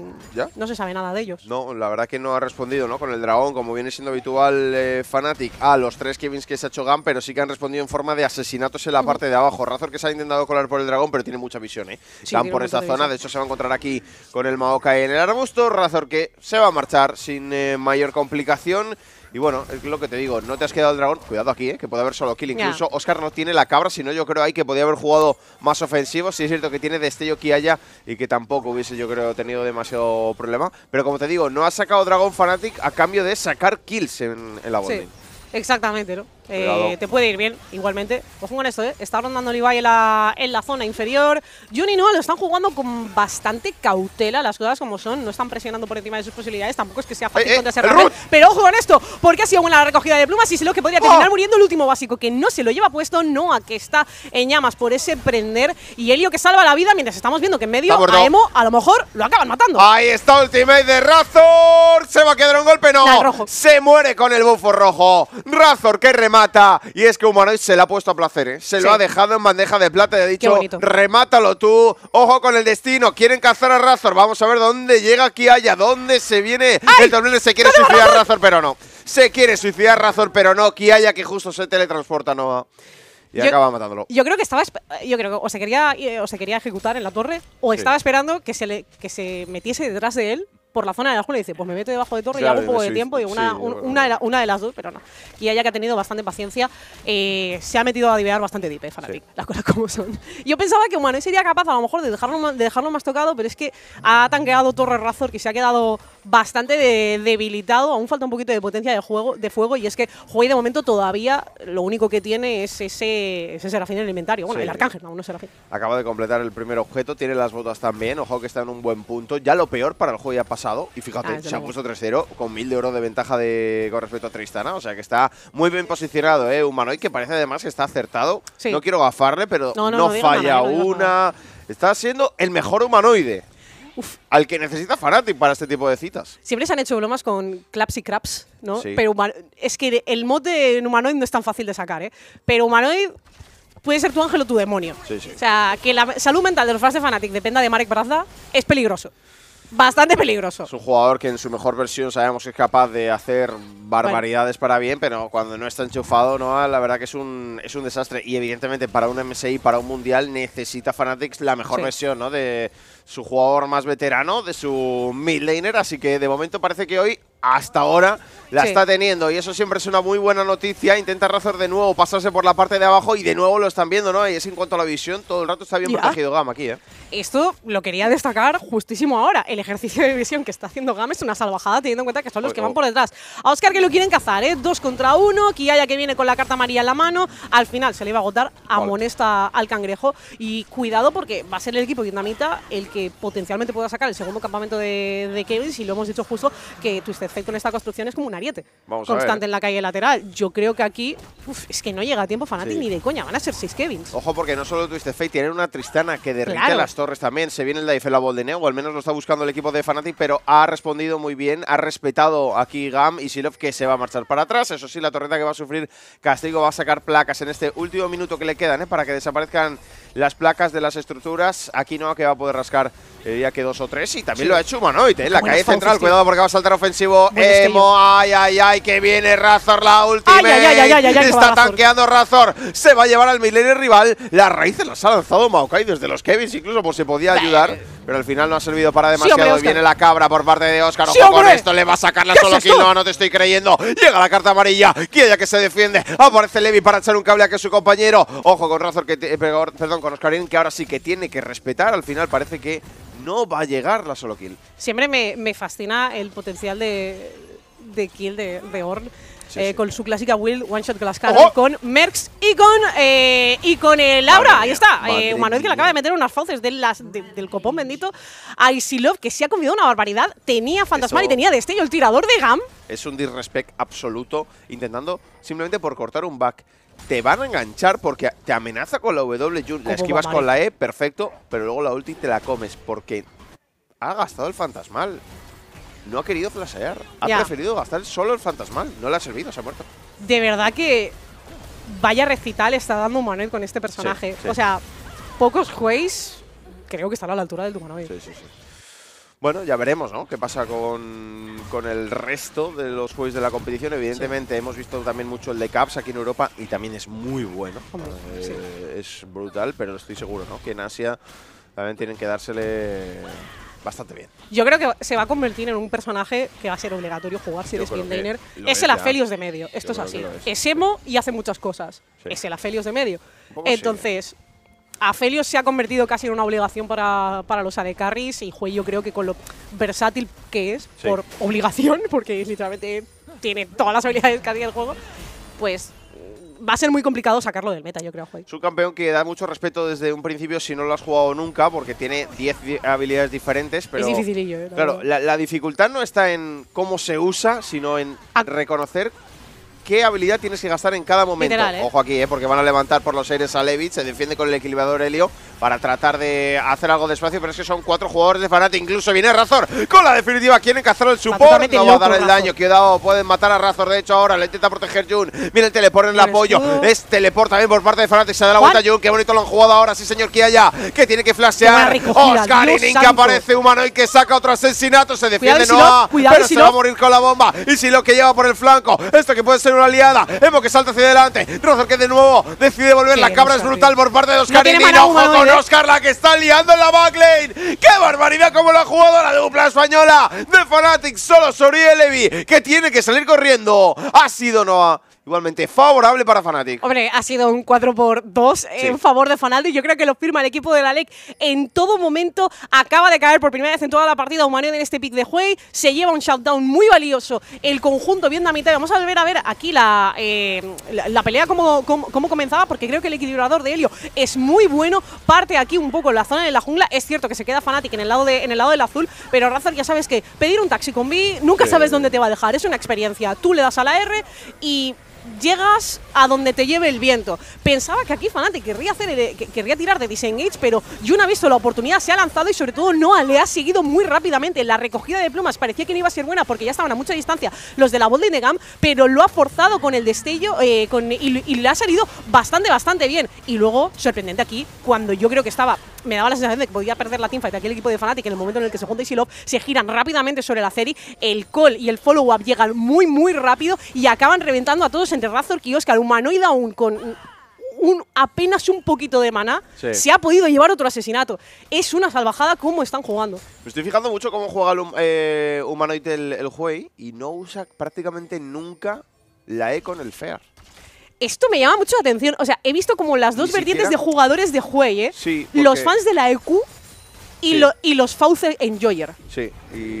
no se sabe nada de ellos. No, la verdad que no ha respondido, ¿no?, con el dragón, como viene siendo habitual Fnatic, a los 3 Kevins que se ha hecho Gam, pero sí que han respondido en forma de asesinatos en la parte de abajo. Razor que se ha intentado colar por el dragón, pero tiene mucha visión, Sí, Gam por esta zona, de hecho se va a encontrar aquí con el Maokai en el arbusto. Razor que se va a marchar sin mayor complicación. Y bueno, es lo que te digo, no te has quedado el dragón. Cuidado aquí, que puede haber solo kill. Incluso Oscar no tiene la cabra, sino yo creo ahí que podía haber jugado más ofensivo. Sí es cierto que tiene destello Kiaya y que tampoco hubiese, yo creo, tenido demasiado problema. Pero como te digo, no ha sacado dragón Fnatic a cambio de sacar kills en la botlane. Sí, exactamente, ¿no? Te puede ir bien, igualmente. Ojo con esto, Está rondando Levi en la zona inferior. Jun y Noah lo están jugando con bastante cautela, las cosas como son. No están presionando por encima de sus posibilidades. Tampoco es que sea fácil contra ese Rafael. Pero ojo con esto, porque ha sido buena la recogida de plumas y sé lo que podría terminar muriendo el último básico, que no se lo lleva puesto. Noah, que está en llamas por ese prender. Y Helio, que salva la vida, mientras estamos viendo que en medio a Emo a lo mejor lo acaban matando. Ahí está ultimate de Razor. Se va a quedar un golpe, no. Se muere con el bufo rojo. Razor que remata. Y es que Humanoid se le ha puesto a placer, Se lo ha dejado en bandeja de plata y ha dicho, remátalo tú. Ojo con el destino, quieren cazar a Razor. Vamos a ver dónde llega Kiaya, dónde se viene el torneo. Se quiere suicidar Razor, pero no. Se quiere suicidar Razor, pero no. Kiaya que justo se teletransporta, Noah. Y acaba matándolo. Yo creo que o se quería ejecutar en la torre, o estaba esperando que se metiese detrás de él por la zona de la jungla y dice, pues me meto debajo de torre y hago un poco de tiempo. Y una de las dos, pero no. Y ella, que ha tenido bastante paciencia, se ha metido a divear bastante deep, Fnatic, las cosas como son. Yo pensaba que Humanoid sería capaz a lo mejor de dejarlo más tocado, pero es que ha tanqueado Torre Razor, que se ha quedado bastante debilitado. Aún falta un poquito de potencia de fuego, y es que Huey de momento todavía lo único que tiene es ese serafín en el inventario. Bueno, el arcángel, aún no serafín. Acaba de completar el primer objeto, tiene las botas también. Ojo que está en un buen punto. Ya lo peor para el Huey ha pasado. Y fíjate, se ha puesto 3-0 con 1000 de oro de ventaja con respecto a Tristana. O sea que está muy bien posicionado, Humanoid, que parece además que está acertado. No quiero gafarle, pero no falla una. Está siendo el mejor humanoide. al que necesita Fnatic para este tipo de citas. Siempre se han hecho bromas con Claps y Craps, ¿no? Sí. Pero es que el mod de Humanoid no es tan fácil de sacar, ¿eh? Pero Humanoid puede ser tu ángel o tu demonio. Sí, sí. O sea, que la salud mental de los fans de Fnatic dependa de Marek Brazda es peligroso. Bastante peligroso. Es un jugador que en su mejor versión sabemos que es capaz de hacer barbaridades para bien, pero cuando no está enchufado, ¿no? La verdad que es un desastre. Y evidentemente para un MSI, para un mundial, necesita Fnatic la mejor versión, ¿no? De su jugador más veterano, de su mid laner. Así que de momento parece que hoy, hasta ahora, la está teniendo. Y eso siempre es una muy buena noticia. Intenta Razor de nuevo pasarse por la parte de abajo y de nuevo lo están viendo, ¿no? Y es en cuanto a la visión, todo el rato está bien protegido GAM aquí, ¿eh? Esto lo quería destacar justísimo ahora. El ejercicio de visión que está haciendo GAM es una salvajada, teniendo en cuenta que son los que van por detrás. A Oscar que lo quieren cazar, ¿eh? 2 contra 1. Kiaya que viene con la carta amarilla en la mano. Al final se le iba a agotar. Amonesta al cangrejo. Y cuidado porque va a ser el equipo vietnamita el que potencialmente pueda sacar el segundo campamento de Kevin. Si lo hemos dicho justo, que Twisted Fate con esta construcción es como un ariete constante en la calle lateral. Yo creo que aquí es que no llega a tiempo Fnatic ni de coña. Van a ser 6 Kevins. Ojo, porque no solo Twisted Fate, tienen una Tristana que derrite las torres también. Se viene el Dive Ball de Neo, o al menos lo está buscando el equipo de Fnatic, pero ha respondido muy bien. Ha respetado aquí GAM y Silov, que se va a marchar para atrás. Eso sí, la torreta que va a sufrir castigo va a sacar placas en este último minuto que le quedan, para que desaparezcan las placas de las estructuras. Aquí no, que va a poder rascar, diría que 2 o 3. Y también lo ha hecho Humanoid, la calle central. Cuidado porque va a saltar ofensivo. Emo, ay, que viene Razor, la última. Está tanqueando Razor. Se va a llevar al midlaner rival. Las raíces las ha lanzado Maokai desde los Kevins, incluso por si podía ayudar. Pero al final no ha servido para demasiado. Y viene la cabra por parte de Oscar. Ojo con esto, le va a sacar la solo kill. No te estoy creyendo. Llega la carta amarilla. Kiaya que se defiende. Aparece Levi para echar un cable a que su compañero. Ojo con Razor, con Oscarín, que ahora sí que tiene que respetar. Al final parece que no va a llegar la solo kill. Siempre me fascina el potencial de kill de Ornn. Con su clásica Will One Shot Glass Cannon, con Mercs y con el Aura. Ahí está. Humanoid que le acaba de meter unas fauces del copón bendito. A Isilov, que se ha comido una barbaridad. Tenía Fantasmal y tenía destello. El tirador de GAM. Es un disrespect absoluto, intentando simplemente por cortar un back. Te van a enganchar porque te amenaza con la W Jun. La esquivas con la E, perfecto, pero luego la ulti te la comes porque ha gastado el Fantasmal. No ha querido flashear. Ha preferido gastar solo el Fantasmal. No le ha servido, se ha muerto. De verdad que vaya recital está dando Humanoid con este personaje. O sea, pocos jueys creo que están a la altura del Humanoid. Sí. Bueno, ya veremos, ¿no? Qué pasa con el resto de los juegos de la competición. Evidentemente hemos visto también mucho el de Caps aquí en Europa y también es muy bueno. Es brutal, pero estoy seguro, ¿no? Que en Asia también tienen que dársele bastante bien. Yo creo que se va a convertir en un personaje que va a ser obligatorio jugar si eres bien laner. Es el Aphelios de medio. Esto es así. Es emo y hace muchas cosas. Es el Aphelios de medio. Entonces, Aphelios se ha convertido casi en una obligación para los AD Carries y Huey, yo creo que con lo versátil que es, por obligación, porque literalmente tiene todas las habilidades que tiene el juego, pues va a ser muy complicado sacarlo del meta, yo creo, Huey. Es un campeón que da mucho respeto desde un principio si no lo has jugado nunca, porque tiene 10 habilidades diferentes, pero es dificilillo, claro, la dificultad no está en cómo se usa, sino en reconocer qué habilidad tienes que gastar en cada momento. Literal, Ojo aquí, porque van a levantar por los aires a Levit, se defiende con el equilibrador Helio para tratar de hacer algo de espacio, pero es que son 4 jugadores de Fnatic. Incluso viene Razor con la definitiva, quieren cazar el support, no va a dar el daño. Cuidado, pueden matar a Razor, de hecho ahora le intenta proteger Jun. Viene el teleport en el apoyo, es teleport también por parte de Fnatic, se da la vuelta Jun, qué bonito lo han jugado ahora, sí señor Kiaya, que tiene que flashear. Oscarín que aparece Humanoid que saca otro asesinato, se defiende Noah, pero se va a morir con la bomba. Y si lo que lleva por el flanco, esto que puede ser una aliada, Emo que salta hacia adelante, Razor que de nuevo decide volver, la cabra es brutal por parte de Oscarín. Ojo con Oscar, la que está liando en la backlane. ¡Qué barbaridad como la jugadora de dupla española de Fnatic! Solo Soriel Levi, que tiene que salir corriendo. Ha sido Noah. Igualmente favorable para Fnatic. Hombre, ha sido un 4-2 en favor de Fnatic. Yo creo que lo firma el equipo de la LEC en todo momento. Acaba de caer por primera vez en toda la partida Humanoid en este pick de Huey. Se lleva un shutdown muy valioso el conjunto vietnamita. Vamos a ver aquí la pelea cómo comenzaba, porque creo que el equilibrador de Helio es muy bueno. Parte aquí un poco en la zona de la jungla. Es cierto que se queda Fnatic en el lado del azul, pero Razor, ya sabes que pedir un taxi con B nunca sabes dónde te va a dejar. Es una experiencia. Tú le das a la R y llegas a donde te lleve el viento. Pensaba que aquí Fnatic querría tirar de disengage, pero Jun ha visto la oportunidad, se ha lanzado y sobre todo Noah le ha seguido muy rápidamente. La recogida de plumas parecía que no iba a ser buena porque ya estaban a mucha distancia los de la Bold de Gam, pero lo ha forzado con el destello y le ha salido bastante bien. Y luego, sorprendente aquí, cuando yo creo que me daba la sensación de que podía perder la teamfight de aquel equipo de Fnatic en el momento en el que se junta Isilov, se giran rápidamente sobre la Zeri, el call y el follow-up llegan muy rápido y acaban reventando a todos entre Razork y Oscar. Humanoid aún con apenas un poquito de maná, se ha podido llevar otro asesinato. Es una salvajada cómo están jugando. Me estoy fijando mucho cómo juega Humanoid el Huey y no usa prácticamente nunca la E con el Fear. Esto me llama mucho la atención. O sea, he visto como las dos vertientes de jugadores de Huey, ¿eh? Sí, los fans de la EQ y los Fauce Enjoyer. Sí,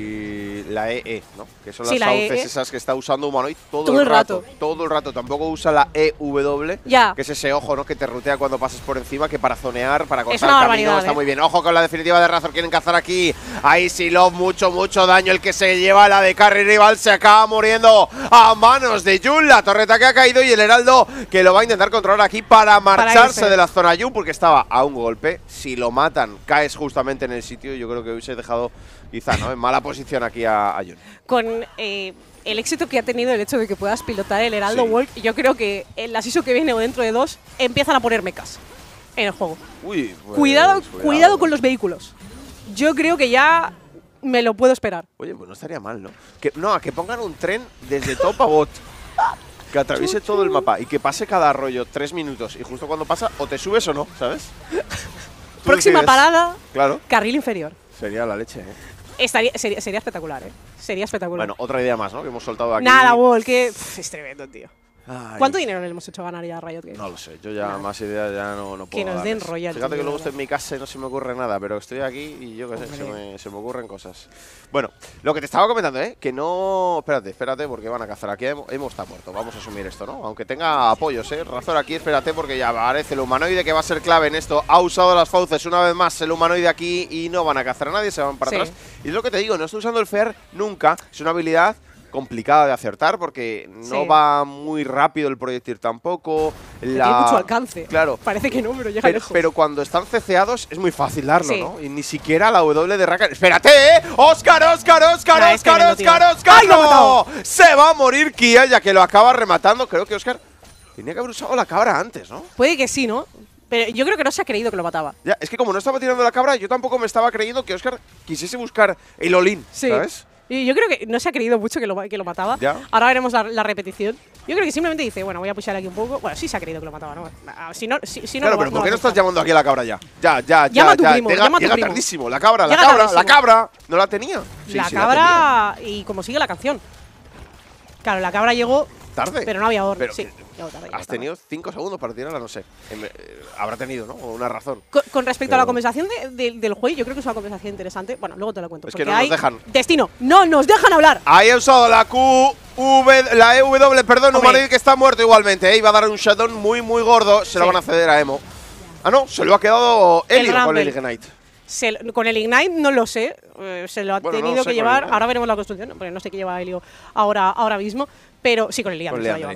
y la EE, ¿no? Que son sí, las Fauces esas que está usando Humanoid todo el rato. Todo el rato. Tampoco usa la EW, que es ese ojo, ¿no? Que te rutea cuando pasas por encima, que para zonear, para cortar el camino está muy bien. Ojo con la definitiva de Razor, quieren cazar aquí. Ahí Isilov, mucho daño. El que se lleva la de carry rival se acaba muriendo a manos de Jun. La torreta que ha caído y el Heraldo que lo va a intentar controlar aquí para marcharse de la zona Jun, porque estaba a un golpe. Si lo matan, caes justamente en el sitio. Yo creo que hubiese dejado quizá, ¿no?, en mala posición aquí a Jun. Con el éxito que ha tenido el hecho de que puedas pilotar el Heraldo Walk, yo creo que en la season que viene o dentro de 2 empiezan a poner mechas en el juego. Uy, pues, cuidado con los vehículos. Yo creo que ya me lo puedo esperar. Oye, pues no estaría mal, ¿no? Que pongan un tren desde top a bot, que atraviese todo el mapa y que pase cada arroyo 3 minutos y justo cuando pasa o te subes o no, ¿sabes? Próxima parada, claro, carril inferior. Sería la leche, ¿eh? Sería espectacular, ¿eh? Sería espectacular. Bueno, otra idea más, ¿no? Que hemos soltado aquí. Nada, Wall, que es tremendo, tío. Ay. ¿Cuánto dinero le hemos hecho ganar ya a Riot Games? No lo sé, yo ya más ideas ya no puedo. Que nos den royalties. Fíjate que luego estoy en mi casa y no se me ocurre nada, pero estoy aquí y yo qué sé, se me ocurren cosas. Bueno, lo que te estaba comentando, que no… Espérate, porque van a cazar aquí. Emo está muerto, vamos a asumir esto, ¿no? Aunque tenga apoyos, Razor aquí, espérate, porque ya aparece el humanoide que va a ser clave en esto. Ha usado las fauces una vez más el humanoide aquí y no van a cazar a nadie, se van para atrás. Y es lo que te digo, no estoy usando el Fear nunca, es una habilidad complicada de acertar porque no va muy rápido el proyectil tampoco. Tiene mucho alcance. Claro. Parece que no, pero llega lejos. Pero cuando están ceceados es muy fácil darlo, ¿no? Y ni siquiera la W de Rakan… ¡Espérate, ¡Oscar! ¡No! ¡Se va a morir Kia ya que lo acaba rematando! Creo que Oscar tenía que haber usado la cabra antes, ¿no? Puede que sí, ¿no? Pero yo creo que no se ha creído que lo mataba. Ya, es que como no estaba tirando la cabra, yo tampoco me estaba creyendo que Oscar quisiese buscar el all-in, ¿sabes? Y yo creo que no se ha creído mucho que lo mataba. ¿Ya? Ahora veremos la repetición. Yo creo que simplemente dice, bueno, voy a pushar aquí un poco. Bueno, sí se ha creído que lo mataba, ¿no? Si no claro, pero ¿por qué no estás llamando aquí a la cabra ya? Ya. Llama a tu primo, llama a tu primo. Tardísimo. La cabra. ¿No la tenía? La cabra, y como sigue la canción. Claro, la cabra llegó tarde, pero no había orden. Sí, has tenido 5 segundos para tirarla, no sé. Habrá tenido, ¿no? Una razón. Con respecto a la conversación del juego, yo creo que es una conversación interesante. Bueno, luego te la cuento. Es que no nos dejan. Destino, no nos dejan hablar. Ahí he usado la la EW, perdón, Humanoid que está muerto igualmente. Iba a dar un shutdown muy gordo. Se lo van a ceder a Emo. Ah, no, se lo ha quedado Elio con el Ignite. Con el Ignite no lo sé. Se lo ha tenido que llevar. Ahora veremos la construcción, porque no sé qué lleva Elio ahora mismo. Pero sí, con el Ignite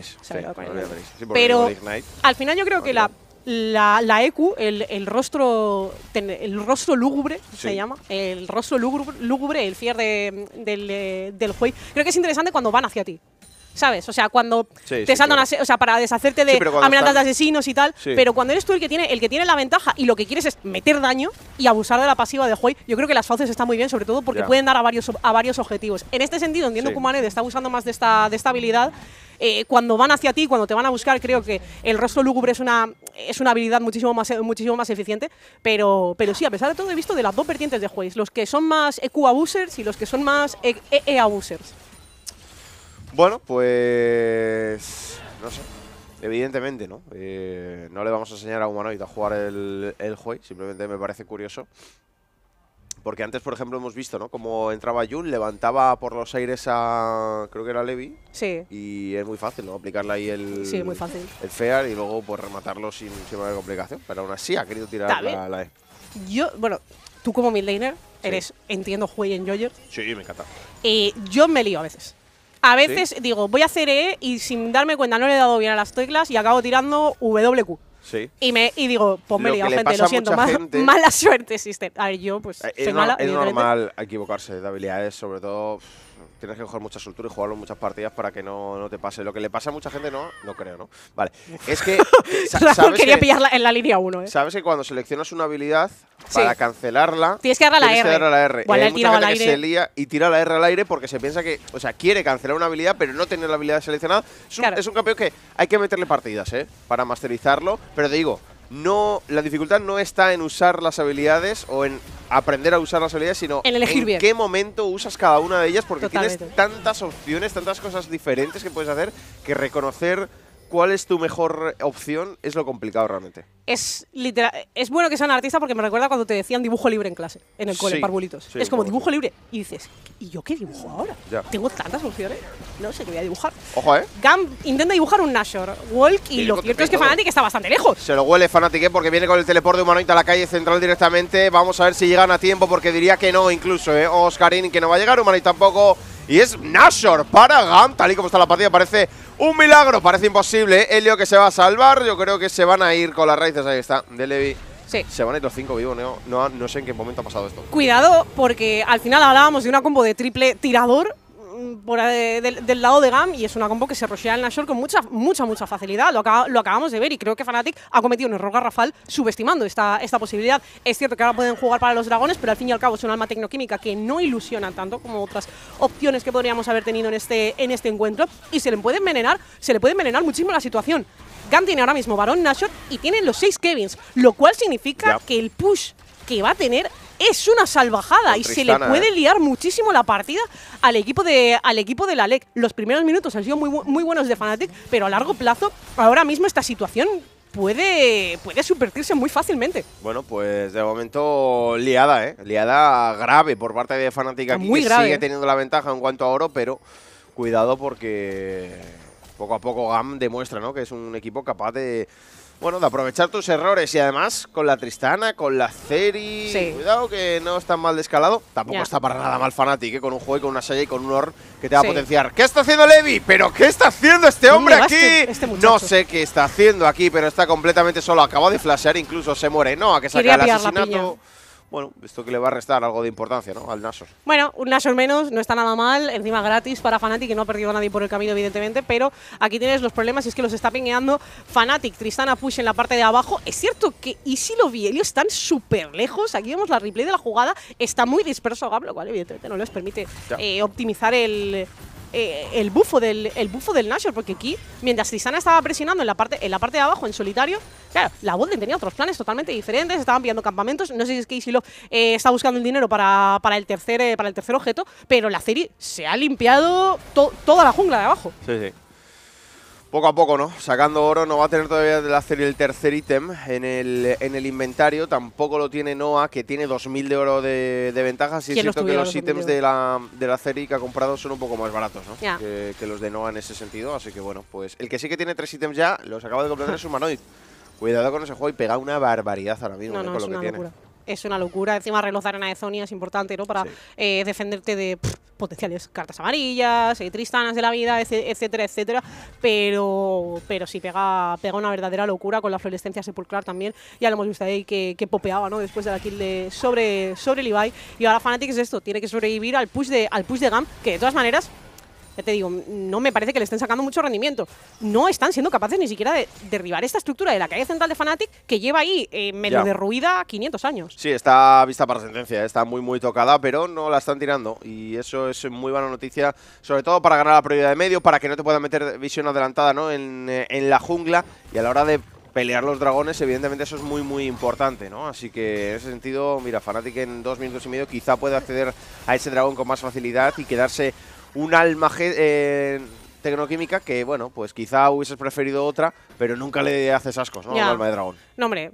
Pero al final yo creo que la EQ, el rostro lúgubre, se llama, el rostro lúgubre, el Fear del juez, creo que es interesante cuando van hacia ti. ¿Sabes? O sea, cuando te saltan, o sea, para deshacerte de amenazas de asesinos y tal, pero cuando eres tú el que tiene la ventaja y lo que quieres es meter daño y abusar de la pasiva de Huey, yo creo que las fauces están muy bien, sobre todo porque pueden dar a varios objetivos. En este sentido, entiendo que Humanoid está abusando más de esta habilidad. Cuando van hacia ti, cuando te van a buscar, creo que el rostro lúgubre es una habilidad muchísimo más eficiente, pero sí, a pesar de todo he visto de las dos vertientes de Huey, los que son más EQ abusers y los que son más EE abusers. Bueno, pues… no sé. Evidentemente, ¿no? No le vamos a enseñar a Humanoid a jugar el juego. Simplemente me parece curioso. Porque antes, por ejemplo, hemos visto, ¿no? Como entraba Jun, levantaba por los aires a… creo que era Levi. Sí. Y es muy fácil, ¿no? Aplicarle ahí muy fácil. El Fear y luego pues rematarlo sin mayor complicación. Pero aún así ha querido tirar la E. Bueno, tú como midlaner eres, entiendo, Huey Enjoyer. Sí, me encanta. Yo me lío a veces. A veces digo, voy a hacer E y sin darme cuenta no le he dado bien a las teclas y acabo tirando WQ. Sí. Y digo, pues me he liado, gente, lo siento, mala suerte existe. A ver, yo pues soy mala. Es normal equivocarse de habilidades, sobre todo tienes que coger mucha soltura y jugarlo en muchas partidas para que no te pase. Lo que le pasa a mucha gente no creo, ¿no? Vale, es que… ¿sabes quería pillarla en la línea 1, ¿eh? Sabes que cuando seleccionas una habilidad, para cancelarla… Tienes que darle a la R. Bueno, hay mucha gente que se lía y tira la R al aire porque se piensa que… O sea, quiere cancelar una habilidad, pero no tener la habilidad seleccionada. Es un campeón que hay que meterle partidas, para masterizarlo. Pero te digo… la dificultad no está en usar las habilidades o en aprender a usar las habilidades, sino en elegir bien. Qué momento usas cada una de ellas, porque tienes tantas opciones, tantas cosas diferentes que puedes hacer, que reconocer cuál es tu mejor opción es lo complicado realmente. Es bueno que sean artista porque me recuerda cuando te decían dibujo libre en clase, en el cole, parvulitos. Es como dibujo libre. Y dices, ¿y yo qué dibujo ahora? Ya. Tengo tantas opciones, no sé qué voy a dibujar. Ojo, Gam intenta dibujar un Nashor Walk y lo cierto es que Fnatic está bastante lejos. Se lo huele Fnatic, porque viene con el teleport de humanoide a la calle central directamente. Vamos a ver si llegan a tiempo, porque diría que no incluso, Oscarín, que no va a llegar, humanoide tampoco. Y es Nashor para Gam, tal y como está la partida, parece un milagro, parece imposible. Helio que se va a salvar, yo creo que se van a ir con las raíces, ahí está, de Levi. Sí. Se van a ir los 5 vivos, no sé en qué momento ha pasado esto. Cuidado, porque al final hablábamos de una combo de triple tirador del lado de Gam y es una combo que se rushea el Nashor con mucha facilidad. Lo acabamos de ver y creo que Fnatic ha cometido un error garrafal subestimando esta posibilidad. Es cierto que ahora pueden jugar para los dragones, pero al fin y al cabo es un alma tecnoquímica que no ilusiona tanto como otras opciones que podríamos haber tenido en este encuentro y se le puede envenenar muchísimo la situación. Gam tiene ahora mismo Barón Nashor y tiene los 6 Kevins, lo cual significa que el push que va a tener es una salvajada y se le puede liar muchísimo la partida al equipo de la LEC. Los primeros minutos han sido muy buenos de Fnatic, pero a largo plazo, ahora mismo esta situación puede subvertirse muy fácilmente. Bueno, pues de momento liada, liada grave por parte de Fnatic aquí, muy grave, sigue teniendo la ventaja en cuanto a oro, pero cuidado porque poco a poco Gam demuestra, ¿no?, que es un equipo capaz de… Bueno, de aprovechar tus errores y además con la Tristana, con la Ceri, cuidado que no está mal de escalado. Tampoco está para nada mal Fnatic, con un juego y con una Saya y con un Orb que te va a potenciar. ¿Qué está haciendo Levi? ¿Pero qué está haciendo este hombre aquí? No sé qué está haciendo aquí, pero está completamente solo. Acaba de flashear, incluso se muere. No, a que saca el asesinato. Bueno, esto que le va a restar algo de importancia, ¿no?, al Nashor. Bueno, un Nashor menos, no está nada mal, encima gratis para Fnatic, que no ha perdido a nadie por el camino, evidentemente, pero aquí tienes los problemas y es que los está pingueando Fnatic. Tristana push en la parte de abajo. Es cierto que Easy y Helio están súper lejos. Aquí vemos la replay de la jugada, está muy disperso Gam, lo cual evidentemente no les permite optimizar el bufo del Nashor, porque aquí, mientras Tristana estaba presionando en la parte de abajo, en solitario, claro, la Botlane tenía otros planes totalmente diferentes, estaban pillando campamentos. No sé si es que Isilov está buscando el dinero para el tercer objeto, pero la Ceri se ha limpiado toda la jungla de abajo. Sí. Poco a poco, ¿no? Sacando oro, no va a tener todavía la Ceri el tercer ítem en el inventario. Tampoco lo tiene Noah, que tiene 2000 de oro de ventaja. Sí es cierto que los ítems de la Ceri que ha comprado son un poco más baratos, ¿no? Que los de Noah en ese sentido. Así que bueno, pues el que sí que tiene 3 ítems ya, los acaba de completar, es Humanoid. Cuidado con ese juego y pega una barbaridad ahora mismo con lo que tiene. Locura. Es una locura. Encima reloj de arena de Zonia es importante, ¿no?, para defenderte de potenciales cartas amarillas, Tristanas de la vida, etcétera, etcétera. Pero sí pega una verdadera locura con la fluorescencia sepulcral también. Ya lo hemos visto ahí que popeaba, ¿no?, después de la kill sobre Levi. Y ahora Fnatic es esto, tiene que sobrevivir al push de Gam, que de todas maneras, ya te digo, no me parece que le estén sacando mucho rendimiento. No están siendo capaces ni siquiera de derribar esta estructura de la calle central de Fnatic, que lleva ahí medio derruida 500 años. Sí, está vista para sentencia, está muy tocada, pero no la están tirando. Y eso es muy buena noticia, sobre todo para ganar la prioridad de medio, para que no te puedan meter visión adelantada, ¿no?, en la jungla. Y a la hora de pelear los dragones, evidentemente eso es muy importante, ¿no? Así que en ese sentido, mira, Fnatic en 2 minutos y medio quizá pueda acceder a ese dragón con más facilidad y quedarse un alma tecnoquímica que, bueno, pues quizá hubieses preferido otra, pero nunca le haces ascos, ¿no?, al alma de dragón. No, hombre.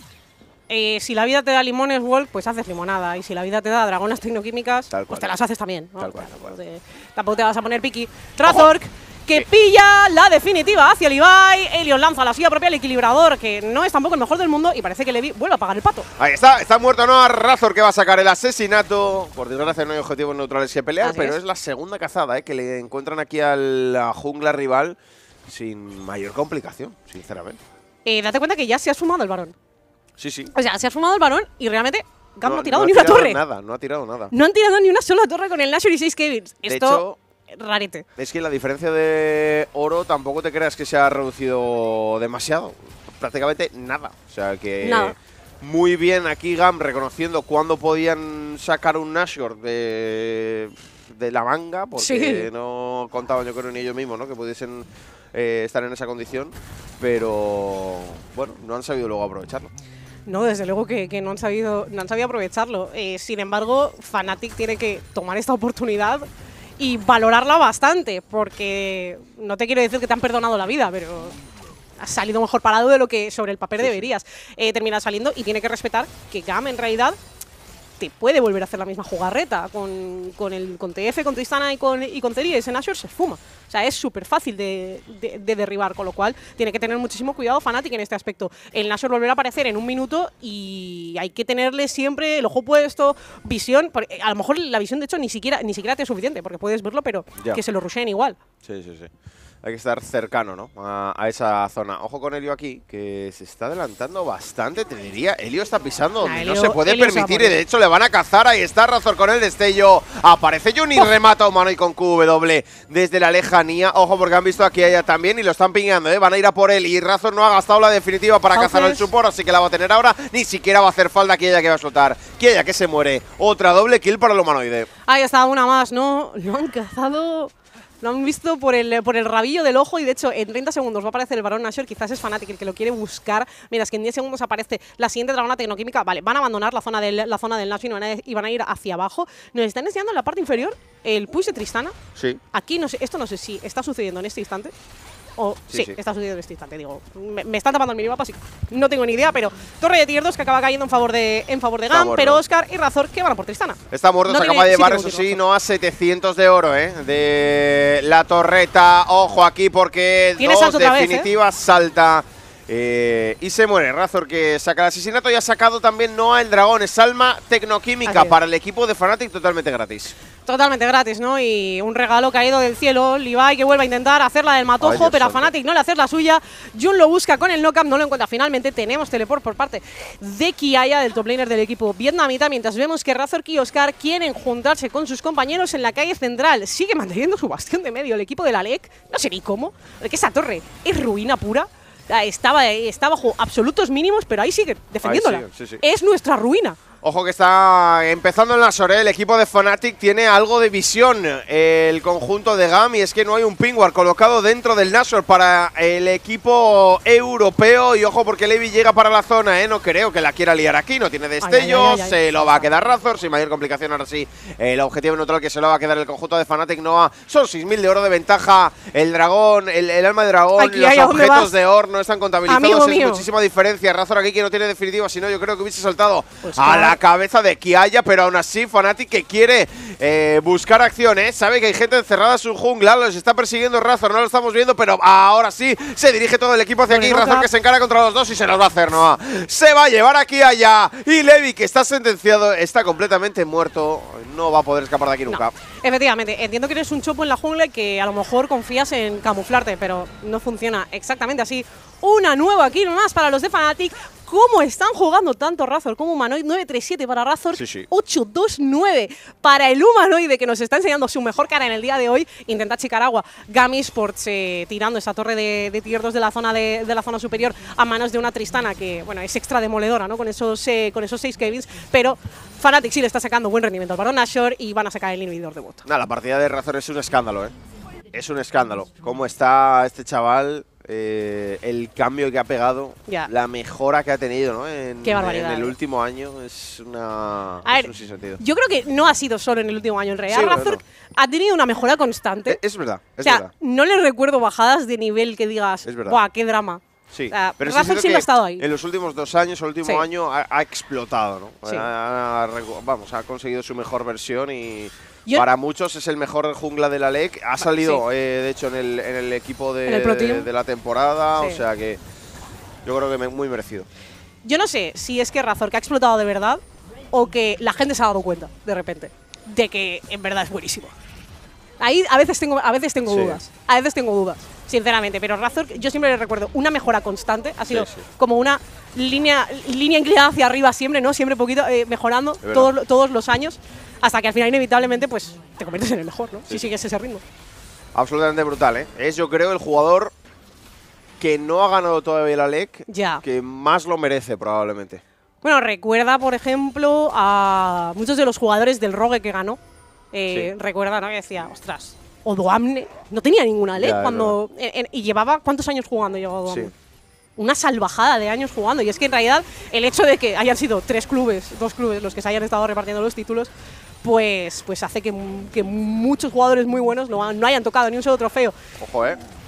Si la vida te da limones, Wolf, pues haces limonada. Y si la vida te da dragonas tecnoquímicas, pues te las haces también, ¿no? Tampoco te vas a poner piqui. Razork que pilla la definitiva hacia Levi. Helios lanza la suya propia al equilibrador, que no es tampoco el mejor del mundo, y parece que Levi vuelve a pagar el pato. Ahí está muerto Noah Razor, que va a sacar el asesinato. Por desgracia no hay objetivos neutrales que pelear, pero es la segunda cazada que le encuentran aquí a la jungla rival sin mayor complicación, sinceramente. Date cuenta que ya se ha sumado el varón. Sí. O sea, se ha sumado el varón y realmente Gam no ha tirado ni una torre. No ha tirado nada. No han tirado ni una sola torre con el Nashor y 6 Kevins. Esto, de hecho, rarete. Es que la diferencia de oro tampoco te creas que se ha reducido demasiado. Prácticamente nada. O sea que muy bien aquí Gam reconociendo cuándo podían sacar un Nashor de la manga, porque no contaban yo creo ni ellos mismos, ¿no? Que pudiesen estar en esa condición. Pero bueno, no han sabido luego aprovecharlo. No, desde luego que no han sabido aprovecharlo. Sin embargo, Fnatic tiene que tomar esta oportunidad y valorarla bastante, porque no te quiero decir que te han perdonado la vida, pero has salido mejor parado de lo que sobre el papel deberías. Terminar saliendo y tiene que respetar que Gam en realidad te puede volver a hacer la misma jugarreta con TF, con Tristana y con Ceri. Ese Nashor se fuma. O sea, es súper fácil de derribar, con lo cual tiene que tener muchísimo cuidado Fnatic en este aspecto. El Nashor volverá a aparecer en un minuto y hay que tenerle siempre el ojo puesto, visión. Porque a lo mejor la visión, de hecho, ni siquiera te es suficiente, porque puedes verlo, pero que se lo rusheen igual. Sí. Hay que estar cercano, ¿no? A esa zona. Ojo con Helio aquí, que se está adelantando bastante, te diría. Helio está pisando donde no se puede permitir y de hecho le van a cazar. Ahí está Razor con el destello. Aparece Juni, remata a humano y con QW desde la lejanía. Ojo porque han visto aquí a ella también y lo están piñando, ¿eh? Van a ir a por él y Razor no ha gastado la definitiva para cazar al support, así que la va a tener ahora. Ni siquiera va a hacer falta Kiaya que va a explotar. Kiaya que se muere. Otra doble kill para el humanoide. Ahí está, una más, ¿no? Lo han cazado. Lo han visto por el rabillo del ojo y de hecho en 30 segundos va a aparecer el varón Nashor. Quizás es Fnatic el que lo quiere buscar. Mira, es que en 10 segundos aparece la siguiente dragona tecnoquímica. Vale, van a abandonar la zona del Nashor y van a ir hacia abajo. Nos están enseñando en la parte inferior el push de Tristana. Sí. Aquí no sé, esto no sé si está sucediendo en este instante. Sí, está sucediendo en este instante, digo. Me están tapando el minimapa, así que no tengo ni idea, pero torre de tier 2 que acaba cayendo en favor de Gam, pero Oscar y Razor que van a por Tristana. Está muerto, se acaba de llevar, eso sí, no a 700 de oro, de la torreta. Ojo aquí porque dos definitivas salta. Y se muere Razor, que saca el asesinato y ha sacado también Noah el dragón. Es alma tecnoquímica para el equipo de Fnatic totalmente gratis. Totalmente gratis, ¿no? Y un regalo caído del cielo. Levi que vuelve a intentar hacerla del matojo, pero a Fnatic no le hace la suya. Jun lo busca con el knockup, no lo encuentra finalmente. Tenemos teleport por parte de Kiaya, del top laner del equipo vietnamita, mientras vemos que Razor y Oscar quieren juntarse con sus compañeros en la calle central. Sigue manteniendo su bastión de medio el equipo de la LEC. No sé ni cómo, porque esa torre es ruina pura. Estaba bajo absolutos mínimos, pero ahí sigue defendiéndola. Sí. Es nuestra ruina. Ojo que está empezando en la Sorel. El equipo de Fnatic tiene algo de visión. El conjunto de Gam, y es que no hay un pingwar colocado dentro del Nashor para el equipo europeo. Y ojo porque Levi llega para la zona, no creo que la quiera liar aquí. No tiene destellos, se lo va a quedar Razor sin mayor complicación. Ahora sí, el objetivo neutral que se lo va a quedar el conjunto de Fnatic. Noah, son 6.000 de oro de ventaja. El dragón, el alma de dragón, aquí, los objetos de oro no están contabilizados. Es muchísima diferencia. Razor aquí que no tiene definitiva, si no yo creo que hubiese saltado a la cabeza de Kiaya, pero aún así Fnatic que quiere buscar acción, sabe que hay gente encerrada en su jungla, los está persiguiendo Razor, no lo estamos viendo, pero ahora sí se dirige todo el equipo hacia aquí. Razor que se encara contra los dos y se los va a hacer Noah. Se va a llevar a Kiaya y Levi, que está sentenciado, está completamente muerto, no va a poder escapar de aquí nunca. Efectivamente, entiendo que eres un chopo en la jungla y que a lo mejor confías en camuflarte, pero no funciona exactamente así. Una nueva kill más para los de Fnatic. ¿Cómo están jugando tanto Razor como Humanoid? 9-3-7 para Razor, 8-2-9 para el Humanoide, que nos está enseñando su mejor cara en el día de hoy. Intenta achicar agua. Gam Esports tirando esa torre de tier 2 de la zona superior a manos de una Tristana que, bueno, es extra demoledora, ¿no? Con esos 6 Kevins, pero Fnatic sí le está sacando buen rendimiento al varón Nashor y van a sacar el inhibidor de bot. La partida de Razor es un escándalo, Es un escándalo. ¿Cómo está este chaval? El cambio que ha pegado, la mejora que ha tenido, ¿no? Qué barbaridad. En el último año es un sinsentido. Yo creo que no ha sido solo en el último año. En realidad, Razor ha tenido una mejora constante. Es verdad, verdad. No le recuerdo bajadas de nivel que digas, ¡buah, qué drama! Sí, pero Razor siempre ha estado ahí. En los últimos 2 años, el último año, ha explotado, ¿no? Ha conseguido su mejor versión y Para muchos es el mejor jungla de la LEC. Ha salido, de hecho, en el equipo de la temporada. Sí. O sea que yo creo que muy merecido. Yo no sé si es que Razor que ha explotado de verdad o que la gente se ha dado cuenta, de repente, de que en verdad es buenísimo. Ahí a veces tengo dudas. A veces tengo dudas, sinceramente. Pero Razor, yo siempre le recuerdo una mejora constante. Ha sido como una línea inclinada hacia arriba siempre, ¿no? Siempre poquito, mejorando todos los años. Hasta que al final, inevitablemente, pues te conviertes en el mejor, ¿no? Si sigues ese ritmo. Absolutamente brutal, ¿eh? Es, yo creo, el jugador que no ha ganado todavía la LEC, que más lo merece, probablemente. Bueno, recuerda, por ejemplo, a muchos de los jugadores del Rogue que ganó. Recuerda, ¿no? Que decía, ostras, Odoamne no tenía ninguna LEC cuando… y llevaba… ¿Cuántos años jugando llevaba Odoamne? Sí. Una salvajada de años jugando. Y es que en realidad el hecho de que hayan sido 2 clubes los que se hayan estado repartiendo los títulos, pues hace que muchos jugadores muy buenos no hayan tocado ni un solo trofeo. Ojo,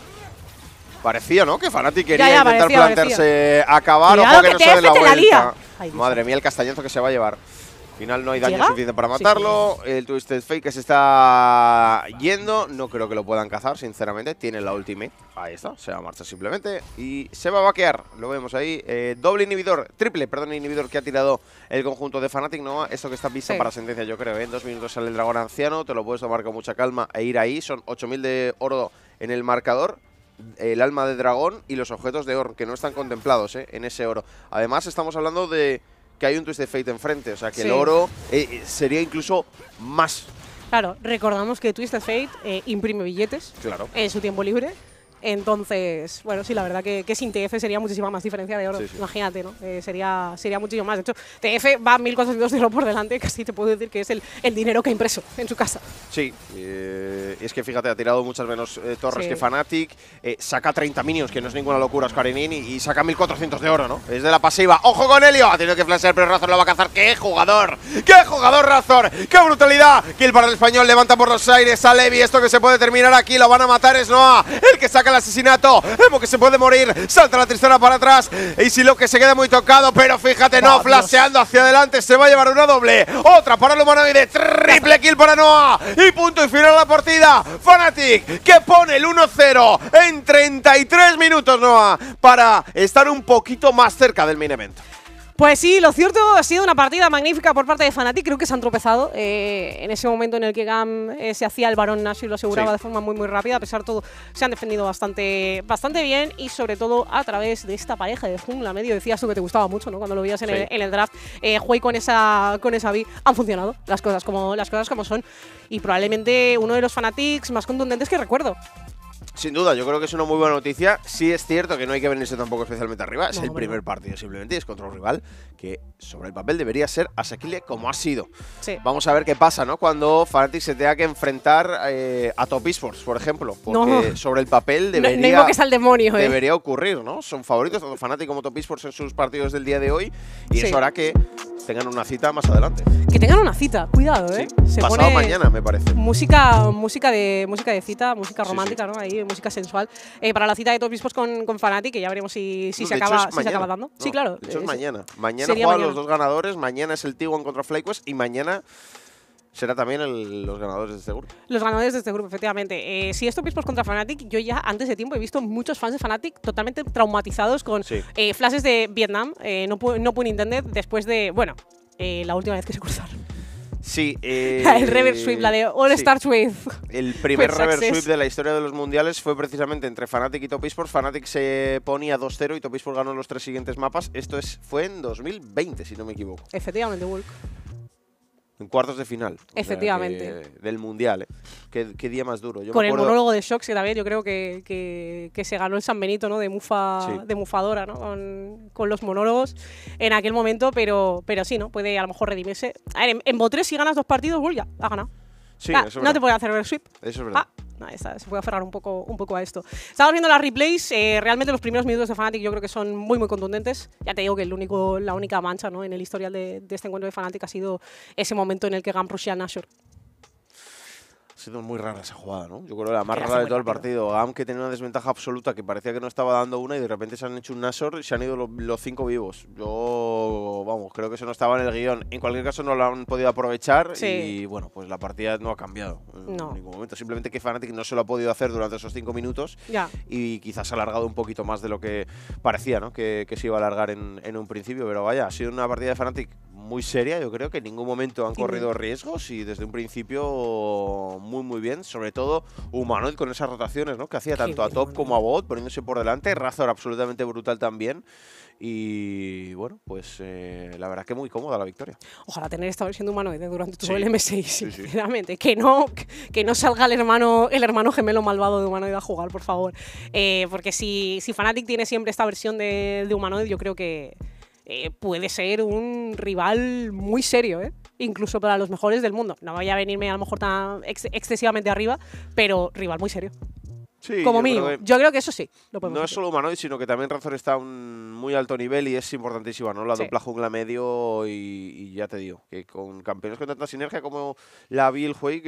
parecía, ¿no? Que Fnatic quería intentar plantearse acabar. Ojo que no sabe la vuelta. Ay, madre mía, el castañazo que se va a llevar. Al final no hay daño suficiente para matarlo. Sí. El Twisted Fate que se está yendo. No creo que lo puedan cazar, sinceramente. Tiene la ultimate. Ahí está. Se va a marchar simplemente. Y se va a vaquear. Lo vemos ahí. Triple inhibidor que ha tirado el conjunto de Fnatic, ¿no? Esto que está visto para sentencia, yo creo. En 2 minutos sale el dragón anciano. Te lo puedes tomar con mucha calma e ir ahí. Son 8000 de oro en el marcador. El alma de dragón y los objetos de oro, que no están contemplados en ese oro. Además, estamos hablando de que hay un Twisted Fate enfrente, o sea que el oro sería incluso más. Claro, recordamos que Twisted Fate imprime billetes en su tiempo libre. Entonces, bueno, sí, la verdad que sin TF sería muchísima más diferencia de oro. Imagínate, ¿no? Sería muchísimo más. De hecho, TF va 1400 de oro por delante, casi te puedo decir que es el dinero que ha impreso en su casa. Sí, es que fíjate, ha tirado muchas menos torres que Fnatic, saca 30 minions, que no es ninguna locura Oscarenin, y saca 1400 de oro, ¿no? Es de la pasiva. ¡Ojo con Helio! Ha tenido que flashear, pero Razor lo va a cazar. ¡Qué jugador! ¡Qué jugador Razor! ¡Qué brutalidad! Kill para el español, levanta por los aires a Levi. Esto que se puede terminar aquí, lo van a matar, es Noah, el que saca el asesinato. Vemos que se puede morir. Salta la tristeza para atrás. Y si lo que se queda muy tocado, pero fíjate, no, flasheando hacia adelante. Se va a llevar una doble. Otra para el humanoide. Triple kill para Noah. Y punto y final la partida. Fnatic que pone el 1-0 en 33 minutos, Noah, para estar un poquito más cerca del main event. Pues sí, lo cierto ha sido una partida magnífica por parte de Fnatic. Creo que se han tropezado en ese momento en el que GAM se hacía el Barón Nash y lo aseguraba de forma muy rápida. A pesar de todo, se han defendido bastante bien y sobre todo a través de esta pareja de jungla medio. Decías tú que te gustaba mucho, ¿no? Cuando lo veías en el draft. Huey con esa B han funcionado las cosas como son y probablemente uno de los Fnatics más contundentes que recuerdo. Sin duda, yo creo que es una muy buena noticia. Sí es cierto que no hay que venirse tampoco especialmente arriba. Es el primer partido simplemente, es contra un rival que sobre el papel debería ser asequible como ha sido. Vamos a ver qué pasa, ¿no? Cuando Fnatic se tenga que enfrentar a Top Esports, por ejemplo. Porque sobre el papel debería ocurrir, ¿no? Son favoritos tanto Fnatic como Top Esports en sus partidos del día de hoy. Y eso hará que tengan una cita más adelante. Que tengan una cita, cuidado, ¿eh? Se pasado pone mañana, me parece. Música de cita, música romántica, ¿no? Ahí, música sensual. Para la cita de Top Esports con Fnatic, que ya veremos si se acaba dando. No, sí, claro. De hecho, es mañana. Mañana juegan los dos ganadores. Mañana es el T1 contra FlyQuest y mañana será también los ganadores de este grupo. Los ganadores de este grupo, efectivamente. Si es Top Esports contra Fnatic, yo ya antes de tiempo he visto muchos fans de Fnatic totalmente traumatizados con flashes de Vietnam, no pueden internet después de, bueno, la última vez que se cruzaron. Sí. El reverse sweep, la de All Stars With. El primer reverse sweep de la historia de los mundiales fue precisamente entre Fnatic y Top Esports. Fnatic se ponía 2-0 y Top Esports ganó los 3 siguientes mapas. Esto fue en 2020, si no me equivoco. Efectivamente, Wolk. En cuartos de final. Efectivamente. O sea, del mundial, Qué día más duro. Con el monólogo de Shox, que también yo creo que se ganó el San Benito, ¿no? De Mufadora, ¿no? Con los monólogos en aquel momento, pero sí, ¿no? Puede a lo mejor redimirse. A ver, en Bo3 si ganas 2 partidos, ya, ha ganado. Sí, eso es verdad. No te puede hacer el sweep. Eso es verdad. Se puede aferrar un poco a esto. Estamos viendo las replays. Realmente los primeros minutos de Fnatic yo creo que son muy contundentes. Ya te digo que la única mancha, ¿no? En el historial de este encuentro de Fnatic ha sido ese momento en el que GAM rushea a Nashor. Ha sido muy rara esa jugada, ¿no? Yo creo que la más rara de todo el partido. GAM, que tenía una desventaja absoluta, que parecía que no estaba dando una, y de repente se han hecho un Nashor y se han ido los 5 vivos. Yo, vamos, creo que eso no estaba en el guión. En cualquier caso no lo han podido aprovechar y, bueno, pues la partida no ha cambiado en ningún momento. Simplemente que Fnatic no se lo ha podido hacer durante esos 5 minutos y quizás ha alargado un poquito más de lo que parecía, ¿no? Que se iba a alargar en un principio. Pero vaya, ha sido una partida de Fnatic muy seria. Yo creo que en ningún momento han corrido riesgos y desde un principio muy bien, sobre todo Humanoid con esas rotaciones, ¿no? Que hacía tanto a top como a bot, poniéndose por delante. Razor absolutamente brutal también. Y bueno, pues la verdad que muy cómoda la victoria. Ojalá tener esta versión de Humanoid durante todo el M6, sinceramente. Que no salga el hermano gemelo malvado de Humanoid a jugar, por favor. Porque si Fnatic tiene siempre esta versión de Humanoid, yo creo que puede ser un rival muy serio, incluso para los mejores del mundo. No voy a venirme a lo mejor tan excesivamente arriba, pero rival muy serio. Sí, como mínimo. Yo creo que eso sí. No es solo Humanoid, sino que también Razor está a un muy alto nivel y es importantísima, ¿no? La dupla jungla medio y ya te digo, que con campeones con tanta sinergia como la Vi y el Hui,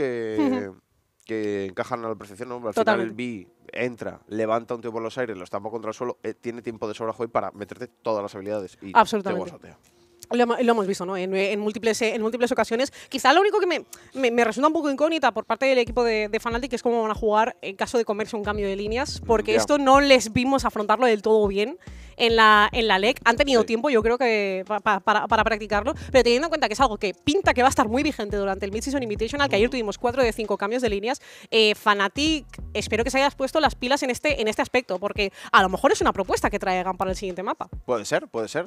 que encajan a la perfección, ¿no? Al final el Vi entra, levanta un tío por los aires, lo estampa contra el suelo, tiene tiempo de sobra Hui para meterte todas las habilidades y absolutamente. te guasotea. Lo hemos visto, ¿no? En múltiples ocasiones. Quizá lo único que me resulta un poco incógnita por parte del equipo de Fnatic es cómo van a jugar en caso de comerse un cambio de líneas, porque esto no les vimos afrontarlo del todo bien en la LEC. Han tenido tiempo, yo creo que para practicarlo, pero teniendo en cuenta que es algo que pinta que va a estar muy vigente durante el Mid-Season Invitational, que ayer tuvimos 4 de 5 cambios de líneas, Fnatic, espero que se hayas puesto las pilas en este aspecto, porque a lo mejor es una propuesta que traigan para el siguiente mapa. Puede ser.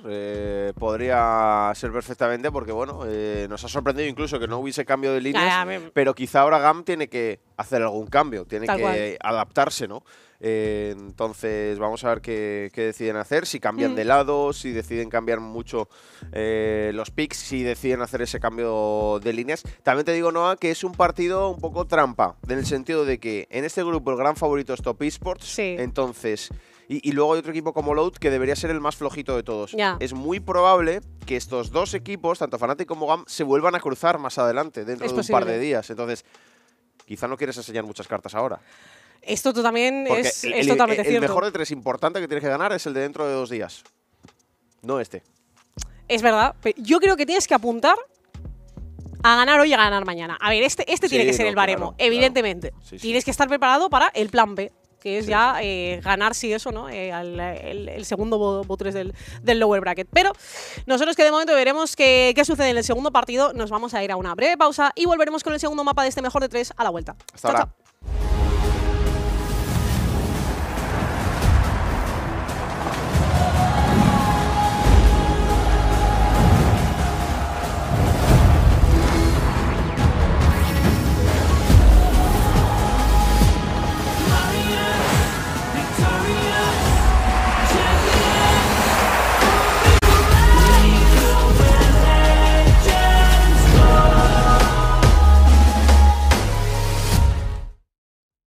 Podría ser perfectamente, porque bueno, nos ha sorprendido incluso que no hubiese cambio de líneas, pero quizá ahora GAM tiene que hacer algún cambio, tiene que adaptarse, ¿no? Entonces vamos a ver qué deciden hacer, si cambian de lado, si deciden cambiar mucho los picks, si deciden hacer ese cambio de líneas. También te digo, Noah, que es un partido un poco trampa, en el sentido de que en este grupo el gran favorito es Top Esports, entonces... Y luego hay otro equipo como Loud que debería ser el más flojito de todos. Es muy probable que estos dos equipos, tanto Fnatic como GAM, se vuelvan a cruzar más adelante, dentro de un par de días. Entonces, quizá no quieres enseñar muchas cartas ahora. Esto también es totalmente cierto. El mejor de 3 importante que tienes que ganar es el de dentro de 2 días. No este. Es verdad. Pero yo creo que tienes que apuntar a ganar hoy y a ganar mañana. A ver, este tiene que ser el baremo, evidentemente. Claro. Tienes que estar preparado para el plan B, que es ya ganar eso, ¿no? El segundo bot 3 del lower bracket. Pero nosotros, que de momento veremos qué sucede en el segundo partido, nos vamos a ir a una breve pausa y volveremos con el segundo mapa de este mejor de 3 a la vuelta. Hasta ahora. Chao.